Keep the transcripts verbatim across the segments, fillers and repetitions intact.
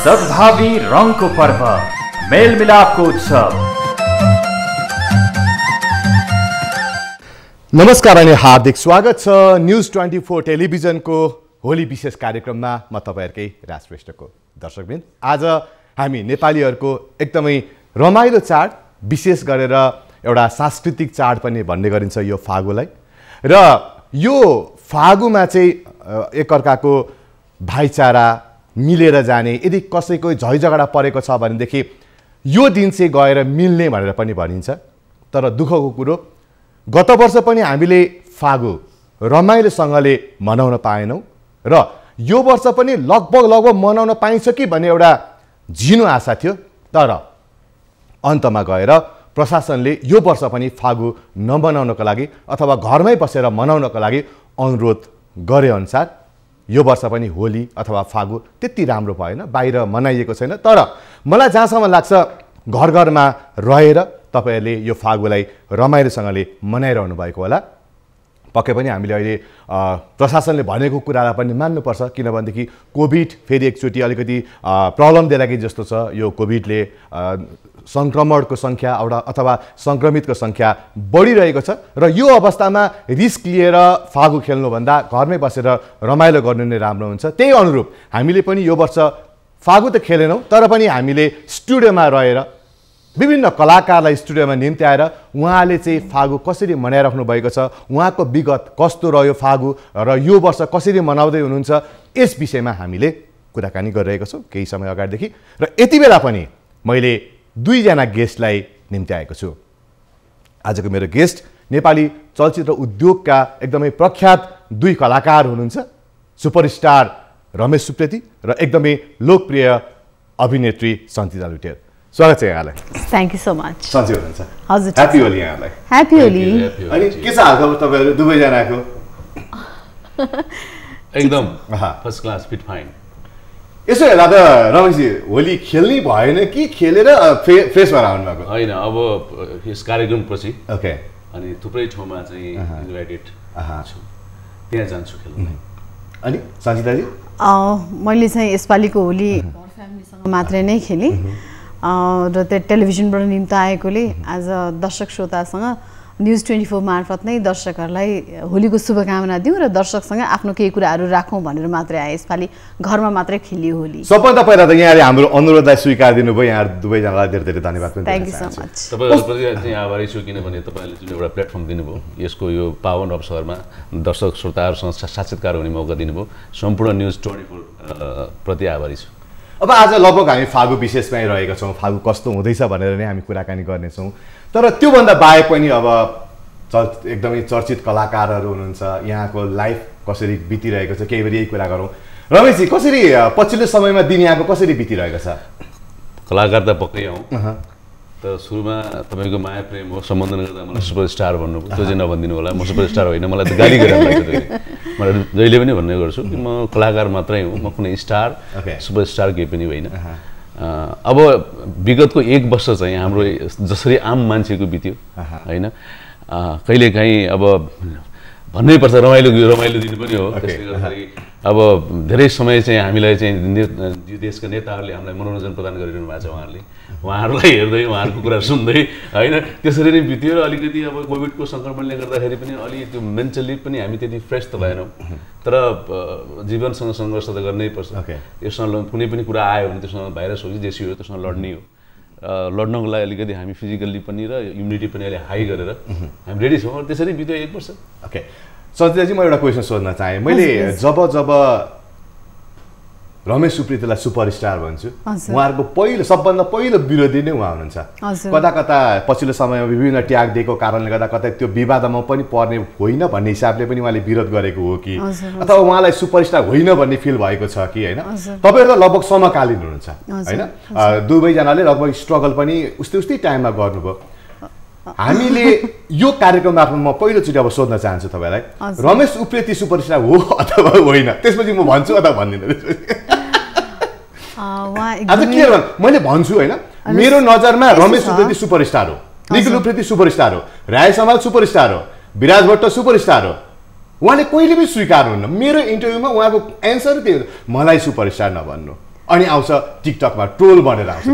सद्भावी रङको पर्व, मेलमिलापको उत्सव। नमस्कार अनि हार्दिक स्वागत छ न्यूज ट्वेन्टी फोर टेलिभिजनको होली विशेष कार्यक्रममा। म तपाईहरुकै राजश्रेष्ठको दर्शकवृन्द, आज हामी नेपालीहरुको एकदमै रमाइलो चाड, विशेष गरेर एउटा सांस्कृतिक चाड पनि भन्ने गरिन्छ यो फागुलाई। र यो फागुमा चाहिँ एकअर्काको भाइचारा मिलेर जाने, यदि कसैको झैझगडा परेको छ भनेदेखि यो दिन चाहिँ गएर मिल्ने भनेर पनि भनिन्छ। तर दुःखको कुरो, गत वर्ष पनि हामीले फागु रमाइलोसँगले मनाउन पाएनौँ र यो वर्ष पनि लगभग लगभग मनाउन पाइन्छ कि भन्ने एउटा झिनो आशा थियो। तर अन्तमा गएर प्रशासनले यो वर्ष पनि फागु नमनाउनको लागि अथवा घरमै बसेर मनाउनको लागि अनुरोध गरे अनुसार यो वर्ष पनि होली अथवा फागु त्यति राम्रो भएन, बाहिर मनाइएको छैन। तर मलाई जहाँसम्म लाग्छ घर घरमा रहेर तपाईहरुले यो फागुलाई रमाइलोसँगले मनाइरहनु भएको होला। पक्कै पनि हामीले अहिले प्रशासनले भनेको कुरालाई पनि मान्नुपर्छ, किनभनेदेखि कोभिड फेरि एकचोटि अलिकति प्रब्लम दिएला कि जस्तो छ। यो कोभिडले संक्रमणको सङ्ख्या एउटा अथवा सङ्क्रमितको सङ्ख्या बढिरहेको छ र यो अवस्थामा रिस्क लिएर फागु खेल्नुभन्दा घरमै बसेर रमाइलो गर्नु नै राम्रो हुन्छ। त्यही अनुरूप हामीले पनि यो वर्ष फागु त खेलेनौँ, तर पनि हामीले स्टुडियोमा रहेर विभिन्न कलाकारलाई स्टुडियोमा निम्त्याएर उहाँले चाहिँ फागु कसरी मनाइराख्नु भएको छ, उहाँको विगत कस्तो रह्यो फागु र यो वर्ष कसरी मनाउँदै हुनुहुन्छ, यस विषयमा हामीले कुराकानी गरिरहेको छौँ केही समय अगाडिदेखि। र यति बेला पनि मैले दुईजना गेस्टलाई निम्त्याएको छु। आजको मेरो गेस्ट नेपाली चलचित्र उद्योगका एकदमै प्रख्यात दुई कलाकार हुनुहुन्छ, सुपरस्टार रमेश सुप्रेती र एकदमै लोकप्रिय अभिनेत्री सन्चिता लुटेर। स्वागत छ यहाँलाई। Thank you so much. सन्चै हुनुहुन्छ? हजुर, ह्यापी होली यहाँलाई। ह्यापी होली। अनि के छ हालखबर तपाईहरु दुवैजनाको? एकदम फर्स्ट क्लास, फिट फाइन। यसो हेर्दा त रमेशजी होली खेल्नै भएन कि खेलेर फ्रेस भएर आउनु भएको? होइन, अब यस कार्यक्रमपछि ओके अनि थुप्रै ठाउँमा चाहिँ इन्भाइटेड छु, त्यहाँ जान्छु खेल्न। अनि सन्चिताजी? मैले चाहिँ यसपालिको होली फ्यामिलीसँग मात्रै नै खेलेँ र त्यो टेलिभिजनबाट निम्ति आएकोले आज दर्शक श्रोतासँग न्युज ट्वेन्टी फोर मार्फत नै दर्शकहरूलाई होलीको शुभकामना दिउँ र दर्शकसँग आफ्नो केही कुराहरू राखौँ भनेर मात्रै आए। यसपालि घरमा मात्रै खेलियो होली। सबभन्दा पहिला त यहाँले हाम्रो अनुरोधलाई स्वीकार दिनुभयो, यहाँ दुवैजनालाई धेरै धेरै धन्यवाद पनि। Thank you so much. तपाईँहरूप्रति चाहिँ आभारी छु, किनभने तपाईँहरूले जुन एउटा प्लेटफर्म दिनुभयो, यसको यो पावन अवसरमा दर्शक श्रोताहरूसँग साक्षात्कार हुने मौका दिनुभयो, सम्पूर्ण न्युज ट्वेन्टी फोर प्रति आभारी छु। अब आज लगभग हामी फागु विशेषमै रहेका छौँ, फागु कस्तो हुँदैछ भनेर नै हामी कुराकानी गर्नेछौँ। तर त्योभन्दा बाहेक पनि अब चल एकदमै चर्चित कलाकारहरू हुनुहुन्छ, यहाँको लाइफ कसरी बितिरहेको छ, केही बेर यही कुरा गरौँ। रमेशजी, कसरी पछिल्लो समयमा दिन यहाँको कसरी बितिरहेको छ? कलाकार त पक्कै हौँ, तर सुरुमा तपाईँको माया प्रेम हो, सम्बन्धन गर्दा मलाई सुपरस्टार भन्नुभयो, त्यो चाहिँ नभनिदिनु होला। म सुपरस्टार होइन, मलाई त गाली गरेर लाग्छ। मलाई जहिले पनि भन्ने गर्छु कि म कलाकार मात्रै हुँ, म कुनै स्टार सुपरस्टार केही पनि होइन। अब विगतको एक वर्ष चाहिँ हाम्रो जसरी आम मान्छेको बित्यो होइन, कहिलेकाहीँ अब भन्नै पर्छ रमाइलो रमाइलो दिन पनि हो। त्यसले गर्दाखेरि अब धेरै समय चाहिँ हामीलाई चाहिँ देशका नेताहरूले हामीलाई मनोरञ्जन प्रदान गरिरहनु भएको छ। उहाँहरूले उहाँहरूलाई हेर्दै उहाँहरूको कुरा सुन्दै होइन त्यसरी नै बित्यो। र अलिकति अब कोभिडको सङ्क्रमणले गर्दाखेरि पनि अलि त्यो मेन्टल्ली पनि हामी त्यति फ्रेस त भएनौँ, तर जीवनसँग सङ्घर्ष त गर्नै पर्छ। यससँग कुनै पनि कुरा आयो भने त्यससँग भाइरस हो कि जेसी हो, त्यससँग लड्ने हो। लड्नको लागि अलिकति हामी फिजिकल्ली पनि र इम्युनिटी पनि अहिले हाई गरेर हामी रेडी छौँ। त्यसरी बित्यो एक वर्ष। ओके सन्चिताजी, म एउटा क्वेसन सोध्न चाहेँ। मैले जब जब रमेश सुप्रेतीलाई सुपरस्टार भन्छु, उहाँहरूको पहिलो सबभन्दा पहिलो विरोधी नै उहाँ हुनुहुन्छ। कता कता पछिल्लो समयमा विभिन्न ट्याग दिएको कारणले गर्दा कतै त्यो विवादमा पनि पर्ने होइन भन्ने हिसाबले पनि उहाँले विरोध गरेको हो कि, अथवा उहाँलाई सुपरस्टार होइन भन्ने फिल भएको छ कि होइन? तपाईँहरू त लगभग समकालीन हुनुहुन्छ होइन, दुवैजनाले लगभग स्ट्रगल पनि उस्तै उस्तै टाइममा गर्नुभयो। हामीले यो कार्यक्रम मार्फत म पहिलोचोटि अब सोध्न चाहन्छु तपाईँलाई, रमेश उप्रेती सुपरस्टार हो अथवा होइन? त्यसपछि म भन्छु अथवा भन्दिनँ। आज के मैले भन्छु होइन, मेरो नजरमा रमेश उप्रेती सुपरस्टार हो, निखिल उप्रेती सुपरस्टार हो, राय समाल सुपरस्टार हो, विराज भट्ट सुपरस्टार हो। उहाँले कहिले पनि स्वीकार हुन्न। मेरो इन्टरभ्यूमा उहाँको एन्सर त्यही हो, मलाई सुपरस्टार नभन्नु। अनि आउँछ टिकटकमा ट्रोल बनेर आउँछ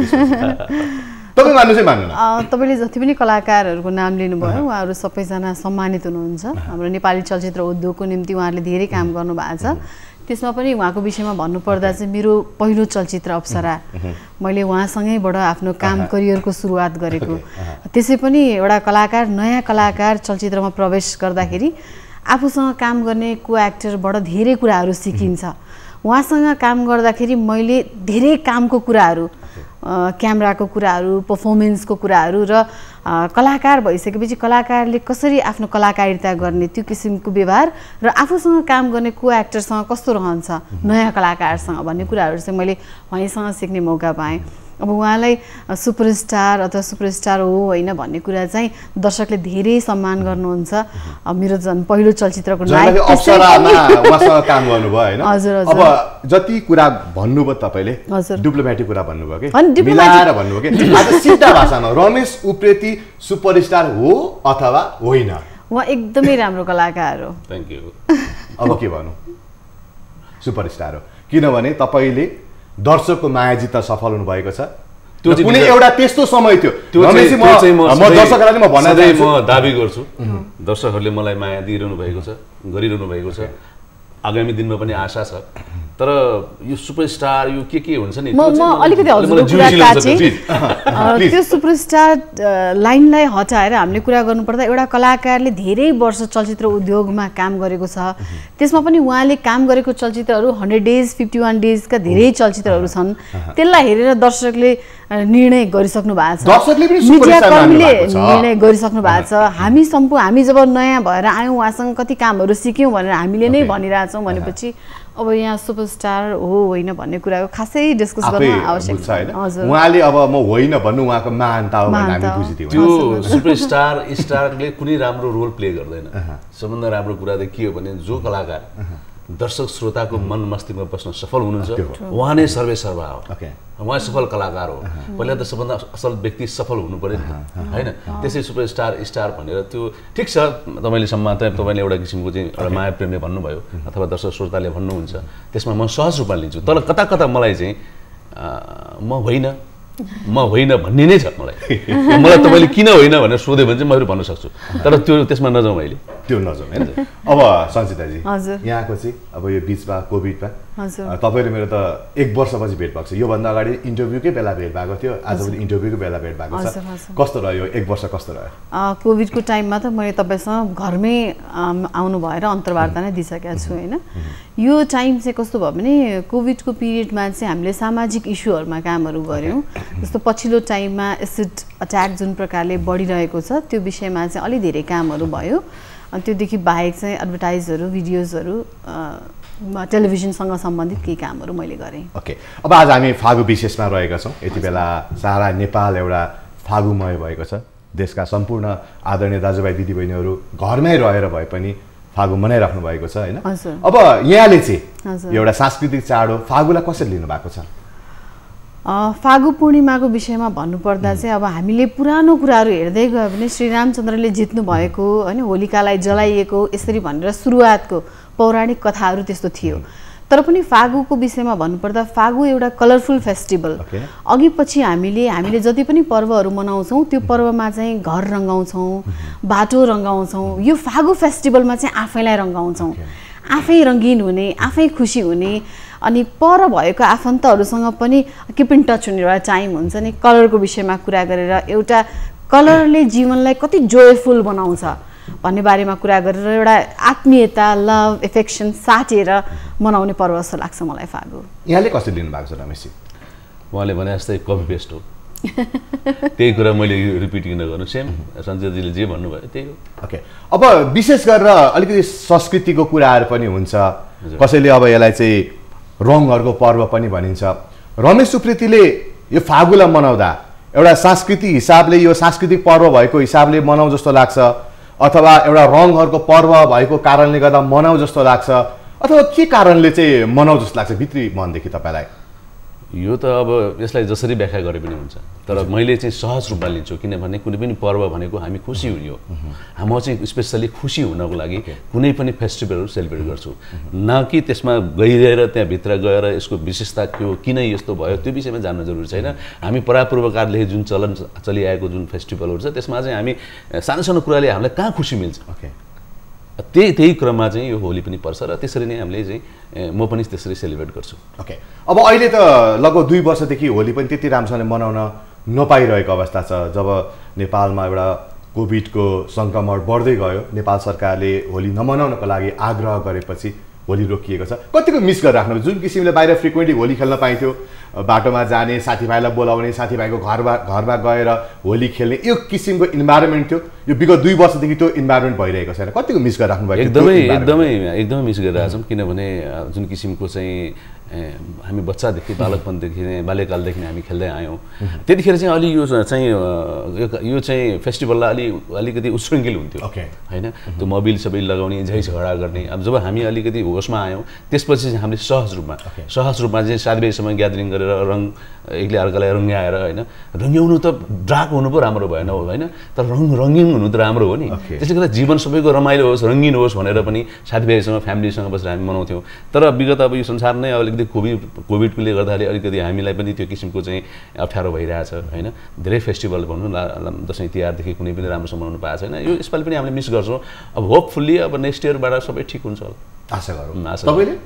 तपाईँ मान्नु चाहिँ मान्नु तपाईँले जति पनि कलाकारहरूको नाम लिनुभयो उहाँहरू सबैजना सम्मानित हुनुहुन्छ हाम्रो नेपाली चलचित्र उद्योगको निम्ति उहाँहरूले धेरै काम गर्नुभएको छ त्यसमा पनि उहाँको विषयमा भन्नुपर्दा चाहिँ मेरो पहिलो चलचित्र अप्सरा मैले उहाँसँगैबाट आफ्नो काम करियरको सुरुवात गरेको त्यसै पनि एउटा कलाकार नयाँ कलाकार चलचित्रमा प्रवेश गर्दाखेरि आफूसँग काम गर्ने को एक्टरबाट धेरै कुराहरू सिकिन्छ उहाँसँग काम गर्दाखेरि मैले धेरै कामको कुराहरू क्यामेराको कुराहरू पर्फर्मेन्सको कुराहरू र कलाकार भइसकेपछि कलाकारले कसरी आफ्नो कलाकारिता गर्ने त्यो किसिमको व्यवहार र आफूसँग काम गर्ने को एक्टरसँग कस्तो रहन्छ नयाँ कलाकारसँग भन्ने कुराहरू चाहिँ मैले उहाँसँग सिक्ने मौका पाएँ अब उहाँलाई सुपरस्टार अथवा सुपरस्टार हो होइन भन्ने कुरा चाहिँ दर्शकले धेरै सम्मान गर्नुहुन्छ अब मेरो झन् पहिलो चलचित्रको नायक अप्सरामा उहाँसँग काम गर्नुभयो हैन हजुर अब जति कुरा भन्नुभयो तपाईले डिप्लोमेटिक कुरा भन्नुभयो के अनि मिलाएर भन्नुभयो के आज सिधा भाषामा रमेश उप्रेती सुपरस्टार हो अथवा होइन उहाँ एकदमै राम्रो कलाकार हो थ्यांक यू अब के भन्नु सुपरस्टार हो किनभने तपाईले दर्शकको माया जित्न सफल हुनु भएको छ त्यो कुनै एउटा त्यस्तो समय थियो रमेशजी म म दर्शकहरुलाई म भन्न चाहन्छु म दाबी गर्छु दर्शकहरुले मलाई माया दिइरहनु भएको छ गरिरहनु भएको छ आगामी दिनमा पनि आशा छ तर यो सुपरस्टार यो के के हुन्छ नि म म अलिकति हजुरको कुरा काटे त्यो सुपरस्टार लाइनलाई हटाएर हामीले कुरा गर्नुपर्दा एउटा कलाकारले धेरै वर्ष चलचित्र उद्योगमा काम गरेको छ त्यसमा पनि उहाँले काम गरेको चलचित्रहरू हन्ड्रेड डेज फिफ्टी वान डेजका धेरै चलचित्रहरू छन् त्यसलाई हेरेर दर्शकले निर्णय गरिसक्नु भएको छ दर्शकले पनि मिडियाकर्मीले निर्णय गरिसक्नु भएको छ हामी सम्पू हामी जब नयाँ भएर आयौँ उहाँसँग कति कामहरू सिक्यौँ भनेर हामीले नै भनिरहेछौँ भनेपछि अब यहाँ सुपरस्टार हो होइन भन्ने कुराको खासै डिस्कस गर्न आवश्यक छ हजुर उहाँले अब म होइन भन्नु उहाँको महानता हो भन्ने हामी बुझिदियौ त्यो सुपरस्टार स्टारले कुनै राम्रो रोल प्ले गर्दैन सबभन्दा राम्रो कुरा चाहिँ के हो भने जो कलाकार दर्शक श्रोताको मन मस्तिष्कमा बस्न सफल हुनुहुन्छ उहाँ नै सर्वे सर्वा हो उहाँ सफल कलाकार हो पहिला त सबभन्दा असल व्यक्ति सफल हुनु पर्यो नि हैन त्यसै सुपरस्टार स्टार भनेर त्यो ठिक छ तपाईले सम्मान तपाईले एउटा किसिमको चाहिँ एउटा माया प्रेमले भन्नुभयो अथवा दर्शक श्रोताले भन्नुहुन्छ त्यसमा म सहज रूपमा लिन्छु तर कता कता मलाई चाहिँ म होइन म होइन भन्ने नै छ मलाई मलाई तपाईले किन होइन भनेर सोध्यो भने चाहिँ म भन्न सक्छु तर त्यो त्यसमा नजाउँ अहिले त्यो नजाउँ हैन अब सञ्चिताजी यहाँको चाहिँ अब यो बीचमा कोभिडमा तपाईले मेरो त एक वर्षपछि भेट भएको छ योभन्दा अगाडि इन्टरभ्यूकै बेला भेट भएको थियो आज पनि इन्टरभ्यूकै बेला भेट भएको छ कस्तो रह्यो एक वर्ष कस्तो रह्यो कोभिडको टाइममा त मैले तपाईसँग घरमै आउनु भएर अन्तर्वार्ता नै दिइसकेको छु हैन यो टाइम चाहिँ कस्तो भयो भने कोभिडको पिरियडमा चाहिँ हामीले सामाजिक इस्युहरुमा कामहरू गर्यौं जस्तो पछिल्लो टाइममा एसिड अट्याक जुन प्रकारले बढिरहेको छ त्यो विषयमा चाहिँ अलि धेरै कामहरू भयो अनि त्योदेखि बाहेक चाहिँ एडभर्टाइजहरू भिडियोजहरू टेलिभिजनसँग सम्बन्धित केही कामहरू मैले गरेँ ओके अब आज हामी फागु विशेषमा रहेका छौँ यति बेला सारा नेपाल एउटा फागुमय भएको छ देशका सम्पूर्ण आदरणीय दाजुभाइ दिदीबहिनीहरू घरमै रहेर भए पनि फागु मनाइराख्नु भएको छ हैन अब यहाँले चाहिँ एउटा सांस्कृतिक चाड हो फागुलाई कसरी लिनु भएको छ फागु पूर्णिमाको विषयमा भन्नुपर्दा चाहिँ अब हामीले पुरानो कुराहरू हेर्दै गयो भने श्रीरामचन्द्रले जित्नु भएको हैन होलिकालाई जलाइएको यसरी भनेर सुरुवातको पौराणिक कथाहरू त्यस्तो थियो तर पनि फागुको विषयमा भन्नुपर्दा फागु एउटा कलरफुल फेस्टिभल अघि पछि हामीले हामीले जति पनि पर्वहरू मनाउँछौँ त्यो पर्वमा चाहिँ घर रङ्गाउँछौँ बाटो रङ्गाउँछौँ यो फागु फेस्टिभलमा चाहिँ आफैलाई रङ्गाउँछौँ आफै रङ्गीन हुने आफै खुसी हुने अनि पर भएको आफन्तहरूसँग पनि किप इन टच हुने एउटा टाइम हुन्छ नि कलरको विषयमा कुरा गरेर एउटा कलरले जीवनलाई कति जोयफुल बनाउँछ भन्ने बारेमा कुरा गरेर एउटा आत्मीयता लभ एफेक्सन साटेर मनाउने पर्व जस्तो लाग्छ मलाई फागु यहाँले कसरी लिनु भएको छ रमेशजी उहाँले भने जस्तै कपी पेस्ट हो त्यही कुरा मैले रिपिट किन गर्नु सेम सञ्जयजीले जे भन्नुभयो त्यही हो ओके अब विशेष गरेर अलिकति संस्कृतिको कुराहरू पनि हुन्छ कसैले अब यसलाई चाहिँ रङहरूको पर्व पनि भनिन्छ रमेश उप्रेतीले यो फागुलाई मनाउँदा एउटा सांस्कृतिक हिसाबले यो सांस्कृतिक पर्व भएको हिसाबले मनाउ जस्तो लाग्छ अथवा एउटा रङहरूको पर्व भएको कारणले गर्दा मनाउ जस्तो लाग्छ अथवा के कारणले चाहिँ मनाउ जस्तो लाग्छ भित्री मनदेखि तपाईलाई यो त अब यसलाई जसरी व्याख्या गरे पनि हुन्छ तर मैले चाहिँ सहज रूपमा लिन्छु किनभने कुनै पनि पर्व भनेको हामी खुसी हुने हो म चाहिँ स्पेसली खुसी हुनको लागि कुनै पनि फेस्टिभलहरू सेलिब्रेट गर्छु न कि त्यसमा गइरहेर त्यहाँभित्र गएर यसको विशेषता के हो किन यस्तो भयो त्यो विषयमा जान्न जरुरी छैन हामी परापूर्वकालदेखि जुन चलन चलिआएको जुन फेस्टिभलहरू छ त्यसमा चाहिँ हामी सानो सानो कुराले हामीलाई कहाँ खुसी मिल्छ त्यही त्यही क्रममा चाहिँ यो होली पनि पर्छ र त्यसरी नै हामीले चाहिँ म पनि त्यसरी सेलिब्रेट गर्छु ओके अब अहिले त लगभग दुई वर्षदेखि होली पनि त्यति राम्रोसँगले मनाउन नपाइरहेको अवस्था छ जब नेपालमा एउटा कोभिडको सङ्क्रमण बढ्दै गयो नेपाल सरकारले होली नमनाउनको लागि आग्रह गरेपछि होली रोकिएको छ कतिको मिस गरिराख्नु जुन किसिमले बाहिर फ्रिक्वेन्टली होली खेल्न पाइन्थ्यो बाटोमा जाने साथीभाइलाई बोलाउने साथीभाइको घरमा घरमा गएर होली खेल्ने यो किसिमको इन्भाइरोमेन्ट थियो यो विगत दुई वर्षदेखि त्यो इन्भाइरोमेन्ट भइरहेको छैन कतिको मिस गरिराख्नु भएको एकदमै एकदमै एकदमै मिस गरिरहेको छौँ किनभने जुन किसिमको चाहिँ हामी बच्चादेखि बालकपनदेखि नै बाल्यकालदेखि नै हामी खेल्दै आयौँ त्यतिखेर चाहिँ अलि यो चाहिँ यो चाहिँ फेस्टिभललाई अलि अलिकति उच्छृङ्खल हुन्थ्यो होइन त्यो मोबिल सबै लगाउने झै झगडा गर्ने अब जब हामी अलिकति होसमा आयौँ त्यसपछि चाहिँ हामीले सहज रूपमा सहज रूपमा चाहिँ साथीभाइसँग ग्यादरिङ गरेर रङ एकले अर्कालाई रङ्ग्याएर होइन रङ्ग्याउनु त ड्राक हुनु पो राम्रो भएन हो होइन तर रङ रङ्गिङ हुनु त राम्रो हो नि त्यसले गर्दा जीवन सबैको रमाइलो होस् रङ्गिन होस् भनेर पनि साथीभाइसँग फ्यामिलीसँग बसेर हामी मनाउँथ्यौँ तर विगत अब यो संसार नै अलिकति कोभिड कोभिडले गर्दाखेरि अलिकति हामीलाई पनि त्यो किसिमको चाहिँ अप्ठ्यारो भइरहेछ होइन धेरै फेस्टिभल भनौँ न दसैँ तिहारदेखि कुनै पनि राम्रोसँग मनाउनु पाएको छैन यो यसपालि पनि हामीले मिस गर्छौँ अब होपफुल्ली अब नेक्स्ट इयरबाट सबै ठिक हुन्छ होला आशा गरौँ आशा तपाईँले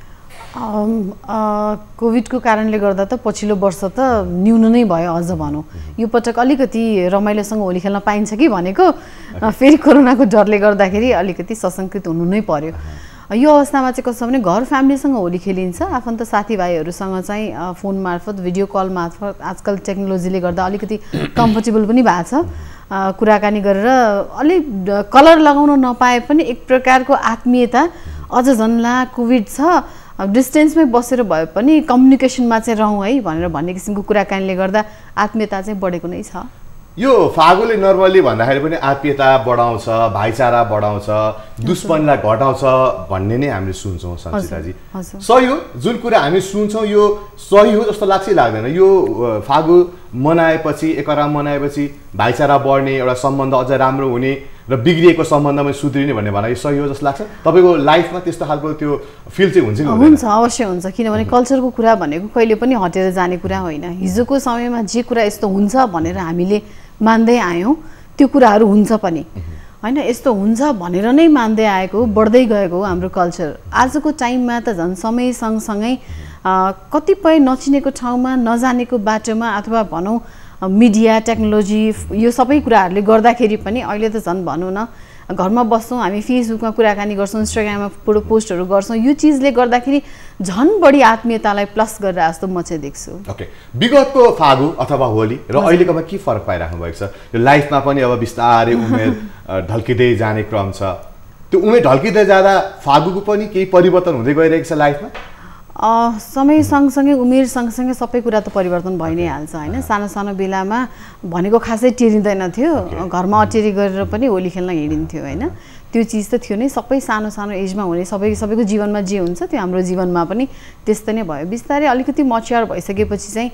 कोभिडको कारणले गर्दा त पछिल्लो वर्ष त न्यून नै भयो अझ भनौँ यो पटक अलिकति रमाइलोसँग होली खेल्न पाइन्छ कि भनेको फेरि कोरोनाको डरले गर्दाखेरि अलिकति सशङ्कित हुनु नै पर्यो यो अवस्थामा चाहिँ कस्तो भने घर फ्यामिलीसँग होली खेलिन्छ आफन्त साथीभाइहरूसँग चाहिँ फोन मार्फत भिडियो कल मार्फत आजकल टेक्नोलोजीले गर्दा अलिकति कम्फर्टेबल पनि भएको छ कुराकानी गरेर अलिक कलर लगाउन नपाए पनि एक प्रकारको आत्मीयता अझ झन्ला कोभिड छ डिस्टेन्समै बसेर भए पनि कम्युनिकेसनमा चाहिँ रहौँ है भनेर भन्ने किसिमको कुराकानीले गर्दा आत्मीयता चाहिँ बढेको नै छ यो फागुले नर्मली भन्दाखेरि पनि आत्मीयता बढाउँछ भाइचारा बढाउँछ दुश्मनलाई घटाउँछ भन्ने नै हामीले सुन्छौँ सञ्चिताजी सही हो जुन कुरा हामी सुन्छौँ यो सही हो जस्तो लाग्छ लाग्दैन यो फागु मनाएपछि एकअर्का मनाएपछि भाइचारा बढ्ने एउटा सम्बन्ध अझ राम्रो हुने र बिग्रिएको सम्बन्धमा सुध्रिने भन्ने भनाइ सही हो जस्तो लाग्छ तपाईँको लाइफमा त्यस्तो खालको त्यो फिल चाहिँ हुन्छ कि हुन्छ अवश्य हुन्छ किनभने कल्चरको कुरा भनेको कहिले पनि हटेर जाने कुरा होइन हिजोको समयमा जे कुरा यस्तो हुन्छ भनेर हामीले मान्दै आयौँ त्यो कुराहरू हुन्छ पनि होइन यस्तो हुन्छ भनेर नै मान्दै आएको बढ्दै गएको हो हाम्रो कल्चर आजको टाइममा त झन् समय सँगसँगै कतिपय नचिनेको ठाउँमा नजानेको बाटोमा अथवा भनौँ मिडिया टेक्नोलोजी यो सबै कुराहरूले गर्दाखेरि पनि अहिले त झन् भनौँ न घरमा बस्छौँ हामी फेसबुकमा कुराकानी गर्छौँ इन्स्टाग्राममा फोटो पोस्टहरू गर्छौँ यो चिजले गर्दाखेरि झन् बढी आत्मीयतालाई प्लस गरेर जस्तो म चाहिँ देख्छु ओके विगतको फागु अथवा होली र अहिलेकोमा के फरक पाइराख्नु भएको छ यो लाइफमा पनि अब बिस्तारै उमेर ढल्किँदै जाने क्रम छ त्यो उमेर ढल्किँदै जाँदा फागुको पनि केही परिवर्तन हुँदै गइरहेको छ लाइफमा समय सँगसँगै उमेर सँगसँगै सबै कुरा त परिवर्तन भइ नै हाल्छ होइन सानो सानो बेलामा भनेको खासै टेरिँदैन थियो घरमा अटेरी गरेर पनि होली खेल्न हिँडिन्थ्यो होइन त्यो चिज त थियो नै सबै सानो सानो एजमा हुने सबै सबैको जीवनमा जे हुन्छ त्यो हाम्रो जीवनमा पनि त्यस्तै नै भयो बिस्तारै अलिकति मच्योर भइसकेपछि चाहिँ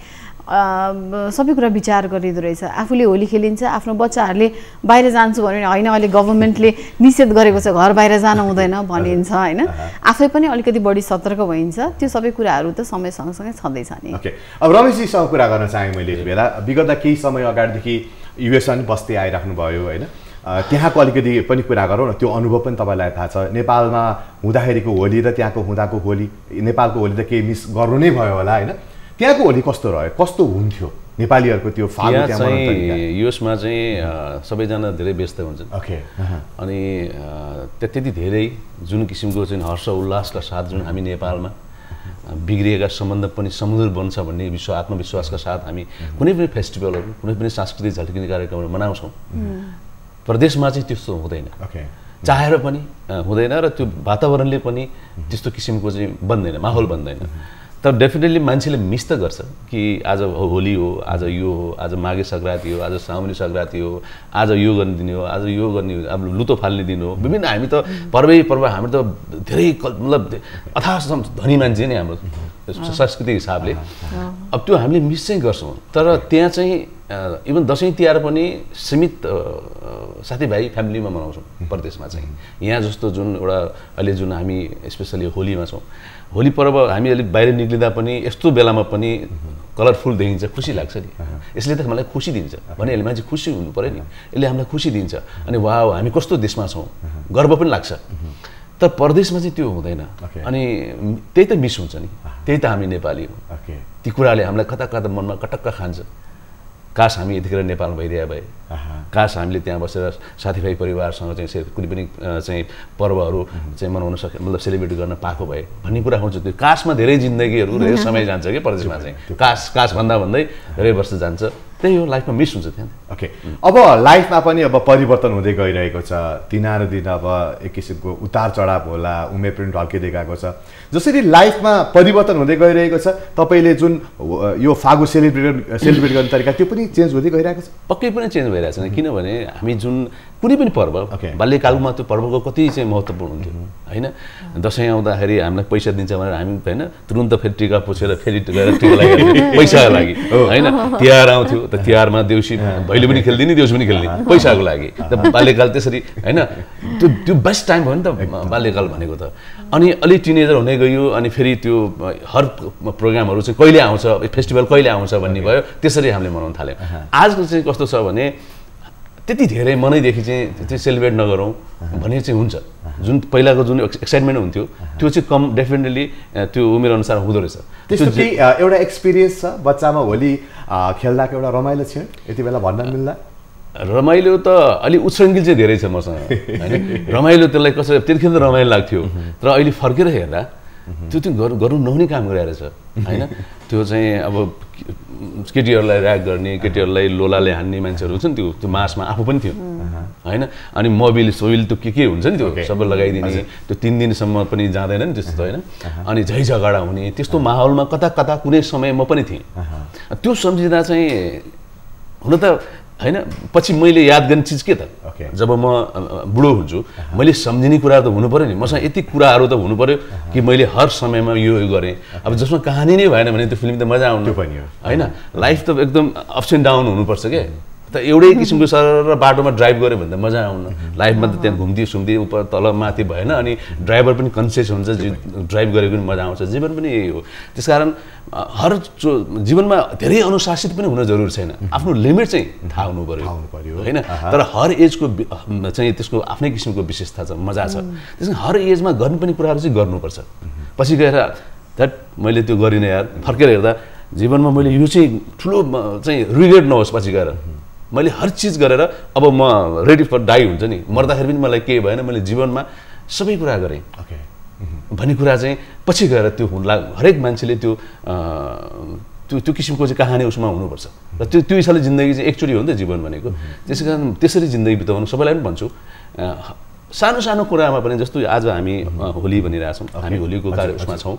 सबै कुरा विचार गरिँदो रहेछ आफूले होली खेलिन्छ आफ्नो बच्चाहरूले बाहिर जान्छु भन्यो भने होइन अहिले गभर्मेन्टले निषेध गरेको छ घर बाहिर जान हुँदैन भनिन्छ होइन आफै पनि अलिकति बढी सतर्क भइन्छ त्यो सबै कुराहरू त समय सँगसँगै छँदैछ नि ओके अब रमेशजीसँग कुरा गर्न चाहेँ मैले यति बेला विगत केही समय अगाडिदेखि युएसमा पनि बस्दै आइराख्नु भयो होइन त्यहाँको अलिकति पनि कुरा गरौँ न त्यो अनुभव पनि तपाईँलाई थाहा छ नेपालमा हुँदाखेरिको होली र त्यहाँको हुँदाको होली नेपालको होली त केही मिस गर्नु नै भयो होला होइन त्यहाँको होली कस्तो रह्यो कस्तो हुन्थ्यो नेपालीहरूको त्यो फागु चाहिँ युएसमा चाहिँ सबैजना धेरै व्यस्त हुन्छन् ओके अनि त्यति धेरै जुन किसिमको चाहिँ हर्ष उल्लासका साथ जुन हामी नेपालमा बिग्रिएका सम्बन्ध पनि समुद्र बन्छ भन्ने विश्व आत्मविश्वासका साथ हामी कुनै पनि फेस्टिभलहरू कुनै पनि सांस्कृतिक झल्किने कार्यक्रमहरू मनाउँछौँ प्रदेशमा चाहिँ त्यस्तो हुँदैन चाहेर पनि हुँदैन र त्यो वातावरणले पनि त्यस्तो किसिमको चाहिँ बन्दैन माहौल बन्दैन तर डेफिनेटली मान्छेले मिस त गर्छ कि आज होली हो आज यो हो आज माघे सङ्क्रान्ति हो आज साउनी सङ्क्रान्ति हो आज यो गर्ने दिन हो आज यो गर्ने अब लुतो फाल्ने दिन हो विभिन्न हामी त पर्वै पर्व हाम्रो त धेरै मतलब अथाह धनी मान्छे नै हाम्रो सांस्कृतिक हिसाबले अब त्यो हामीले मिस चाहिँ गर्छौँ तर त्यहाँ चाहिँ इभन दसैँ तिहार पनि सीमित साथीभाइ फ्यामिलीमा मनाउँछौँ परदेशमा चाहिँ यहाँ जस्तो जुन एउटा अहिले जुन हामी स्पेसली होलीमा छौँ होली पर्व हामी अलिक बाहिर निक्लिँदा पनि यस्तो बेलामा पनि कलरफुल देखिन्छ खुसी लाग्छ नि यसले त मलाई खुसी दिन्छ भने यसले मान्छे खुसी हुनु पऱ्यो नि यसले हामीलाई खुसी दिन्छ अनि वाह हामी कस्तो देशमा छौँ गर्व पनि लाग्छ तर परदेशमा चाहिँ त्यो हुँदैन अनि त्यही त मिस हुन्छ नि त्यही त हामी नेपाली हो ती कुराले हामीलाई कता कता मनमा कटक्क खान्छ काश हामी यतिखेर नेपालमा भइदिए भए काश हामीले त्यहाँ बसेर साथीभाइ परिवारसँग चाहिँ कुनै पनि चाहिँ पर्वहरू चाहिँ मनाउन सके मतलब सेलिब्रेट गर्न पाएको भए भन्ने कुरा हुन्छ त्यो काशमा धेरै जिन्दगीहरू धेरै समय जान्छ कि परदेशमा चाहिँ काश काश भन्दा भन्दै धेरै वर्ष जान्छ त्यही हो लाइफमा मिस हुन्छ त्यहाँ ओके अब लाइफमा पनि अब परिवर्तन हुँदै गइरहेको छ दिनानुदिन अब एक किसिमको उतार चढाव होला उमेर पनि ढल्किँदै गएको छ जसरी लाइफमा परिवर्तन हुँदै गइरहेको छ तपाईँले जुन यो फागु सेलिब्रेट सेलिब्रेट गर्ने तरिका त्यो पनि चेन्ज हुँदै गइरहेको छ पक्कै पनि चेन्ज भइरहेको छ किनभने हामी जुन कुनै पनि पर्व बाल्यकालमा त्यो पर्वको कति चाहिँ महत्त्वपूर्ण हुन्थ्यो होइन दसैँ आउँदाखेरि हामीलाई पैसा दिन्छ भनेर हामी होइन तुरुन्त फेरि टिका पुछेर फेरि गएर टिका लगाएर पैसाको लागि होइन तिहार आउँथ्यो त तिहारमा देउसी भैलो पनि खेल्दिने देउसी पनि खेल्ने पैसाको लागि त बाल्यकाल त्यसरी होइन त्यो त्यो बेस्ट टाइम हो नि त बाल्यकाल भनेको त अनि अलिक टिनेजर हुँदै गयो अनि फेरि त्यो हर प्रोग्रामहरू चाहिँ कहिले आउँछ फेस्टिभल कहिले आउँछ भन्ने भयो त्यसरी हामीले मनाउन थाल्यौँ आजको चाहिँ कस्तो छ भने त्यति धेरै मनैदेखि चाहिँ त्यो सेलिब्रेट नगरौँ भने चाहिँ हुन्छ जुन पहिलाको जुन एक्साइटमेन्ट हुन्थ्यो त्यो चाहिँ कम डेफिनेटली त्यो उमेर अनुसार हुँदो रहेछ त्यस्तो के एउटा एक्सपिरियन्स छ बच्चामा होली खेल्दाको एउटा रमाइलो छ यति बेला भन्न मिल्ला रमाइलो त अलि उच्छृङ्खल चाहिँ धेरै छ मसँग होइन रमाइलो त्यसलाई कसरी त्यतिखेर त रमाइलो लाग्थ्यो तर अहिले फर्केर हेर्दा त्यो चाहिँ गर्नु गर्नु नहुने काम गरिरहेको छ होइन त्यो चाहिँ अब केटीहरूलाई ऱ्याक गर्ने केटीहरूलाई लोलाले हान्ने मान्छेहरू हुन्छ नि त्यो त्यो मासमा आफू पनि थियो होइन अनि मोबिल सोबिल त्यो के के हुन्छ नि त्यो सबै लगाइदिने त्यो तिन दिनसम्म पनि जाँदैन नि त्यस्तो होइन अनि झै झगडा हुने त्यस्तो माहौलमा कता कता कुनै समय म पनि थिएँ त्यो सम्झिँदा चाहिँ हुन त होइन पछि मैले याद गर्ने चिज के त जब म बुढो हुन्छु मैले सम्झिने कुरा त हुनु पऱ्यो नि मसँग यति कुराहरू त हुनु पऱ्यो कि मैले हर समयमा यो गरेँ अब जसमा कहानी नै भएन भने त्यो फिल्म त मजा आउनु होइन लाइफ त एकदम अप्स एन्ड डाउन हुनुपर्छ क्या त एउटै किसिमको सर बाटोमा ड्राइभ गऱ्यो भने त मजा आउन लाइफमा त त्यहाँ घुम्दी सुम्दी उप तल माथि भएन अनि ड्राइभर पनि कन्सियस हुन्छ ड्राइभ गरेको पनि मजा आउँछ जीवन पनि यही हो त्यसकारण हर जीवनमा धेरै अनुशासित पनि हुन जरुरी छैन आफ्नो लिमिट चाहिँ थाहा हुनु पर्यो होइन तर हर एजको चाहिँ त्यसको आफ्नै किसिमको विशेषता छ मजा छ त्यसमा हर एजमा गर्ने पनि कुराहरू चाहिँ गर्नुपर्छ पछि गएर द्याट मैले त्यो गरिनँ यार फर्केर हेर्दा जीवनमा मैले यो चाहिँ ठुलो चाहिँ रिग्रेट नहोस् पछि गएर मैले हर चिज गरेर अब म रेडी फर डाई हुन्छ नि मर्दाखेरि पनि मलाई केही भएन मैले जीवनमा सबै कुरा गरेँ भन्ने कुरा चाहिँ पछि गएर त्यो हुनला हरेक मान्छेले त्यो त्यो त्यो किसिमको चाहिँ कहानी उसमा हुनुपर्छ र त्यो त्यो हिसाबले जिन्दगी चाहिँ एकचोटि हो नि त जीवन भनेको त्यसै कारण त्यसरी जिन्दगी बिताउनु सबैलाई पनि भन्छु सानो सानो कुरामा पनि जस्तो आज हामी होली भनिरहेछौँ हामी होलीको कार्य उसमा छौँ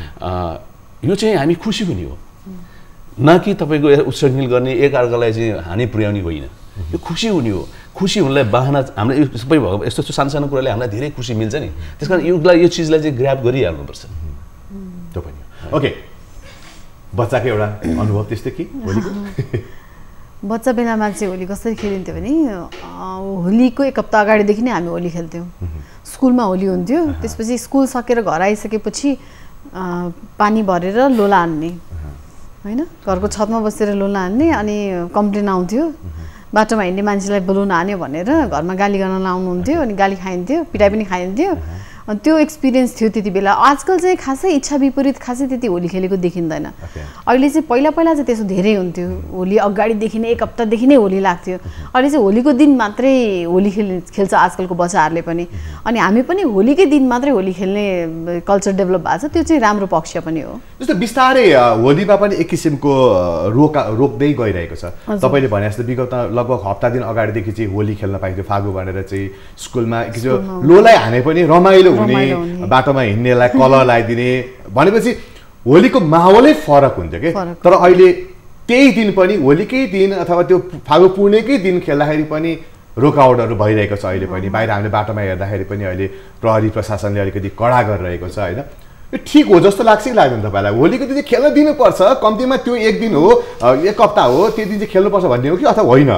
यो चाहिँ हामी खुसी पनि हो न कि तपाईँको उच्छृङ्खल गर्ने एक अर्कालाई चाहिँ हानि पुर्याउने होइन यो खुसी हुने हो खुसी हुनलाई बाहना हामीलाई यो सबै भएको यस्तो यस्तो सानो सानो कुराले हामीलाई धेरै खुसी मिल्छ नि त्यस कारण योलाई यो चिजलाई चाहिँ ग्राब गरिहाल्नुपर्छ त्यो पनि ओके बच्चाको एउटा अनुभव त्यस्तै कि होलीको बच्चा बेलामा चाहिँ होली कसरी खेलिन्थ्यो भने होलीको एक हप्ता अगाडिदेखि नै हामी होली खेल्थ्यौँ स्कुलमा होली हुन्थ्यो त्यसपछि स्कुल सकेर घर आइसकेपछि पानी भरेर लोला हान्ने होइन घरको छतमा बसेर लोला हान्ने अनि कम्प्लेन आउँथ्यो बाटोमा हिँड्ने मान्छेलाई बोलाउन हान्यो भनेर घरमा गाली गर्न लाउनुहुन्थ्यो अनि गाली खाइन्थ्यो पिटाइ पनि खाइन्थ्यो अनि त्यो एक्सपिरियन्स थियो त्यति बेला आजकल चाहिँ खासै इच्छा विपरीत खासै त्यति होली खेलेको देखिँदैन अहिले चाहिँ पहिला पहिला चाहिँ त्यसो धेरै हुन्थ्यो होली अगाडिदेखि नै एक हप्तादेखि नै होली लाग्थ्यो अहिले चाहिँ होलीको दिन मात्रै होली खेल खेल्छ आजकलको बच्चाहरूले पनि अनि हामी पनि होलीकै दिन मात्रै होली खेल्ने कल्चर डेभलप भएको छ त्यो चाहिँ राम्रो पक्ष पनि हो जस्तो बिस्तारै होलीमा पनि एक किसिमको रोका रोक्दै गइरहेको छ तपाईँले भने जस्तो विगत लगभग हप्ता दिन अगाडिदेखि चाहिँ होली खेल्न पाइन्थ्यो फागु भनेर चाहिँ स्कुलमा लोलाई हाने पनि रमाइलो हुने बाटोमा हिँड्नेलाई कलर लगाइदिने भनेपछि होलीको माहौलै फरक हुन्थ्यो कि तर अहिले त्यही दिन पनि होलीकै दिन अथवा त्यो फागु पूर्णिकै दिन खेल्दाखेरि पनि रोकआउटहरू भइरहेको छ अहिले पनि बाहिर हामीले बाटोमा हेर्दाखेरि पनि अहिले प्रहरी प्रशासनले अलिकति कडा गरिरहेको छ होइन यो ठिक हो जस्तो लाग्छ कि लाग्दैन तपाईँलाई? होलीको दिन चाहिँ खेल्न दिनुपर्छ, कम्तीमा त्यो एक दिन हो, एक हप्ता हो, त्यो दिन चाहिँ खेल्नुपर्छ भन्ने हो कि अथवा होइन?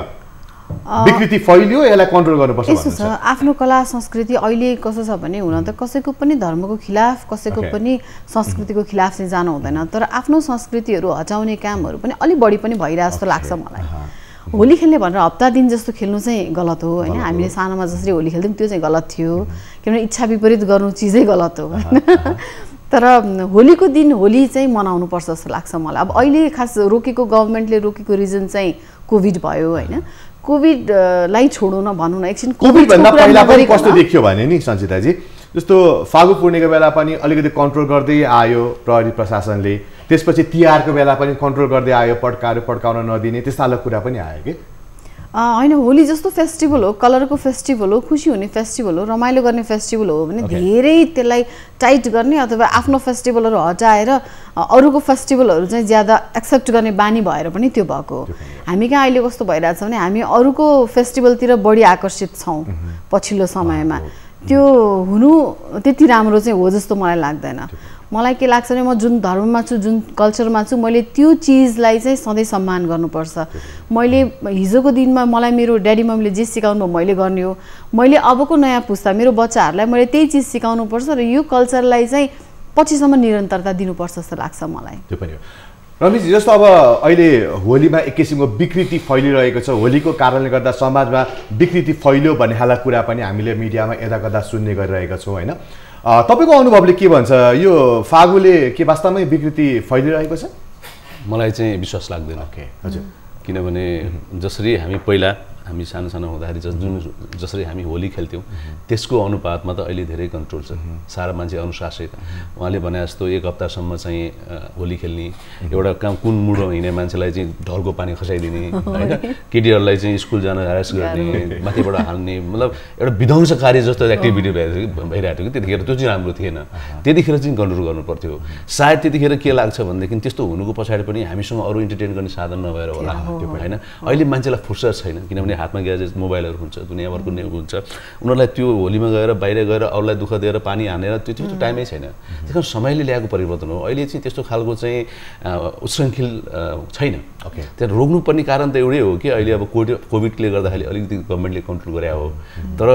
विकृति फैलियो, यसलाई कन्ट्रोल गर्नुपर्छ यसो छ। आफ्नो कला संस्कृति अहिले कसो छ भने हुन त कसैको पनि धर्मको खिलाफ, कसैको पनि संस्कृतिको खिलाफ चाहिँ जानु हुँदैन, तर आफ्नो संस्कृतिहरू हटाउने कामहरू पनि अलि बढी पनि भइरहेको जस्तो लाग्छ मलाई। होली खेल्ने भनेर हप्ता दिन जस्तो खेल्नु चाहिँ गलत हो होइन। हामीले सानोमा जसरी होली खेल्थ्यौँ त्यो चाहिँ गलत थियो, किनभने इच्छा विपरीत गर्नु चिजै गलत हो होइन। तर होलीको दिन होली चाहिँ मनाउनुपर्छ जस्तो लाग्छ मलाई। अब अहिले खास रोकेको गभर्मेन्टले रोकेको रिजन चाहिँ कोभिड भयो होइन। कोभिडलाई छोडौँ न भनौँ न एकछिन। कोभिडभन्दा पहिला पनि कस्तो देखियो भने नि सञ्चिताजी, जस्तो फागु पूर्णिमाको बेला पनि अलिकति कन्ट्रोल गर्दै आयो प्रहरी प्रशासनले, त्यसपछि तिहारको बेला पनि कन्ट्रोल गर्दै आयो, पड्काएर पड्काउन नदिने त्यस्ता खालको कुरा पनि आयो कि होइन। होली जस्तो फेस्टिभल हो, कलरको फेस्टिभल हो, खुसी हुने फेस्टिभल हो, रमाइलो गर्ने फेस्टिभल हो भने धेरै त्यसलाई टाइट गर्ने अथवा आफ्नो फेस्टिभलहरू हटाएर अरूको फेस्टिभलहरू चाहिँ ज्यादा एक्सेप्ट गर्ने बानी भएर पनि त्यो भएको हो। हामी कहाँ अहिले कस्तो भइरहेछ भने हामी अरूको फेस्टिभलतिर बढी आकर्षित छौँ पछिल्लो समयमा। त्यो हुनु त्यति राम्रो चाहिँ हो जस्तो मलाई लाग्दैन। मलाई के लाग्छ भने म जुन धर्ममा छु, जुन कल्चरमा छु, मैले त्यो चिजलाई चाहिँ सधैँ सम्मान गर्नुपर्छ। मैले हिजोको दिनमा मलाई मेरो ड्याडी मम्मीले जे सिकाउनु भयो मैले गर्ने हो। मैले अबको नयाँ पुस्ता मेरो बच्चाहरूलाई मैले त्यही चिज सिकाउनुपर्छ र यो कल्चरलाई चाहिँ पछिसम्म निरन्तरता दिनुपर्छ जस्तो लाग्छ मलाई। त्यो पनि हो। रमेशजी, जस्तो अब अहिले होलीमा एक किसिमको विकृति फैलिरहेको छ, होलीको कारणले गर्दा समाजमा विकृति फैल्यो भन्ने खालको कुरा पनि हामीले मिडियामा यदाकदा सुन्ने गरिरहेका छौँ होइन। तपाईँको अनुभवले के भन्छ, यो फागुले के वास्तवमै विकृति फैलिरहेको छ? मलाई चाहिँ विश्वास लाग्दैन। ओके हजुर। किनभने जसरी हामी पहिला हामी सानो सानो हुँदाखेरि जुन जसरी हामी होली खेल्थ्यौँ त्यसको अनुपातमा त अहिले धेरै कन्ट्रोल छ। सारा मान्छे अनुशासित। उहाँले भने जस्तो एक हप्तासम्म चाहिँ होली खेल्ने, एउटा काम कुन मुडमा हिँड्ने मान्छेलाई चाहिँ ढलको पानी खसाइदिने होइन, केटीहरूलाई चाहिँ स्कुल जान ह्यारेस गर्ने, माथिबाट हाल्ने, मतलब एउटा विध्वंसकारी जस्तो एक्टिभिटी भइरहेको भइरहेको थियो कि त्यतिखेर। त्यो चाहिँ राम्रो थिएन, त्यतिखेर चाहिँ कन्ट्रोल गर्नु पर्थ्यो। सायद त्यतिखेर के लाग्छ भनेदेखि त्यस्तो हुनुको पछाडि पनि हामीसँग अरू इन्टरटेन गर्ने साधन नभएर होला होइन। अहिले मान्छेलाई फुर्सद छैन, किनभने हातमा ग्याजेट मोबाइलहरू हुन्छ, दुनियाँभरको न्यु हुन्छ। उनीहरूलाई त्यो होलीमा गएर बाहिर गएर अरूलाई दुःख दिएर पानी हानेर त्यो त्यो टाइमै छैन। त्यस कारण समयले ल्याएको परिवर्तन हो। अहिले चाहिँ त्यस्तो खालको चाहिँ उच्छृङ्खल छैन। ओके। त्यहाँ रोक्नुपर्ने कारण त एउटै हो कि अहिले अब कोभिड कोभिडले गर्दाखेरि अलिकति गभर्मेन्टले कन्ट्रोल गरे हो, तर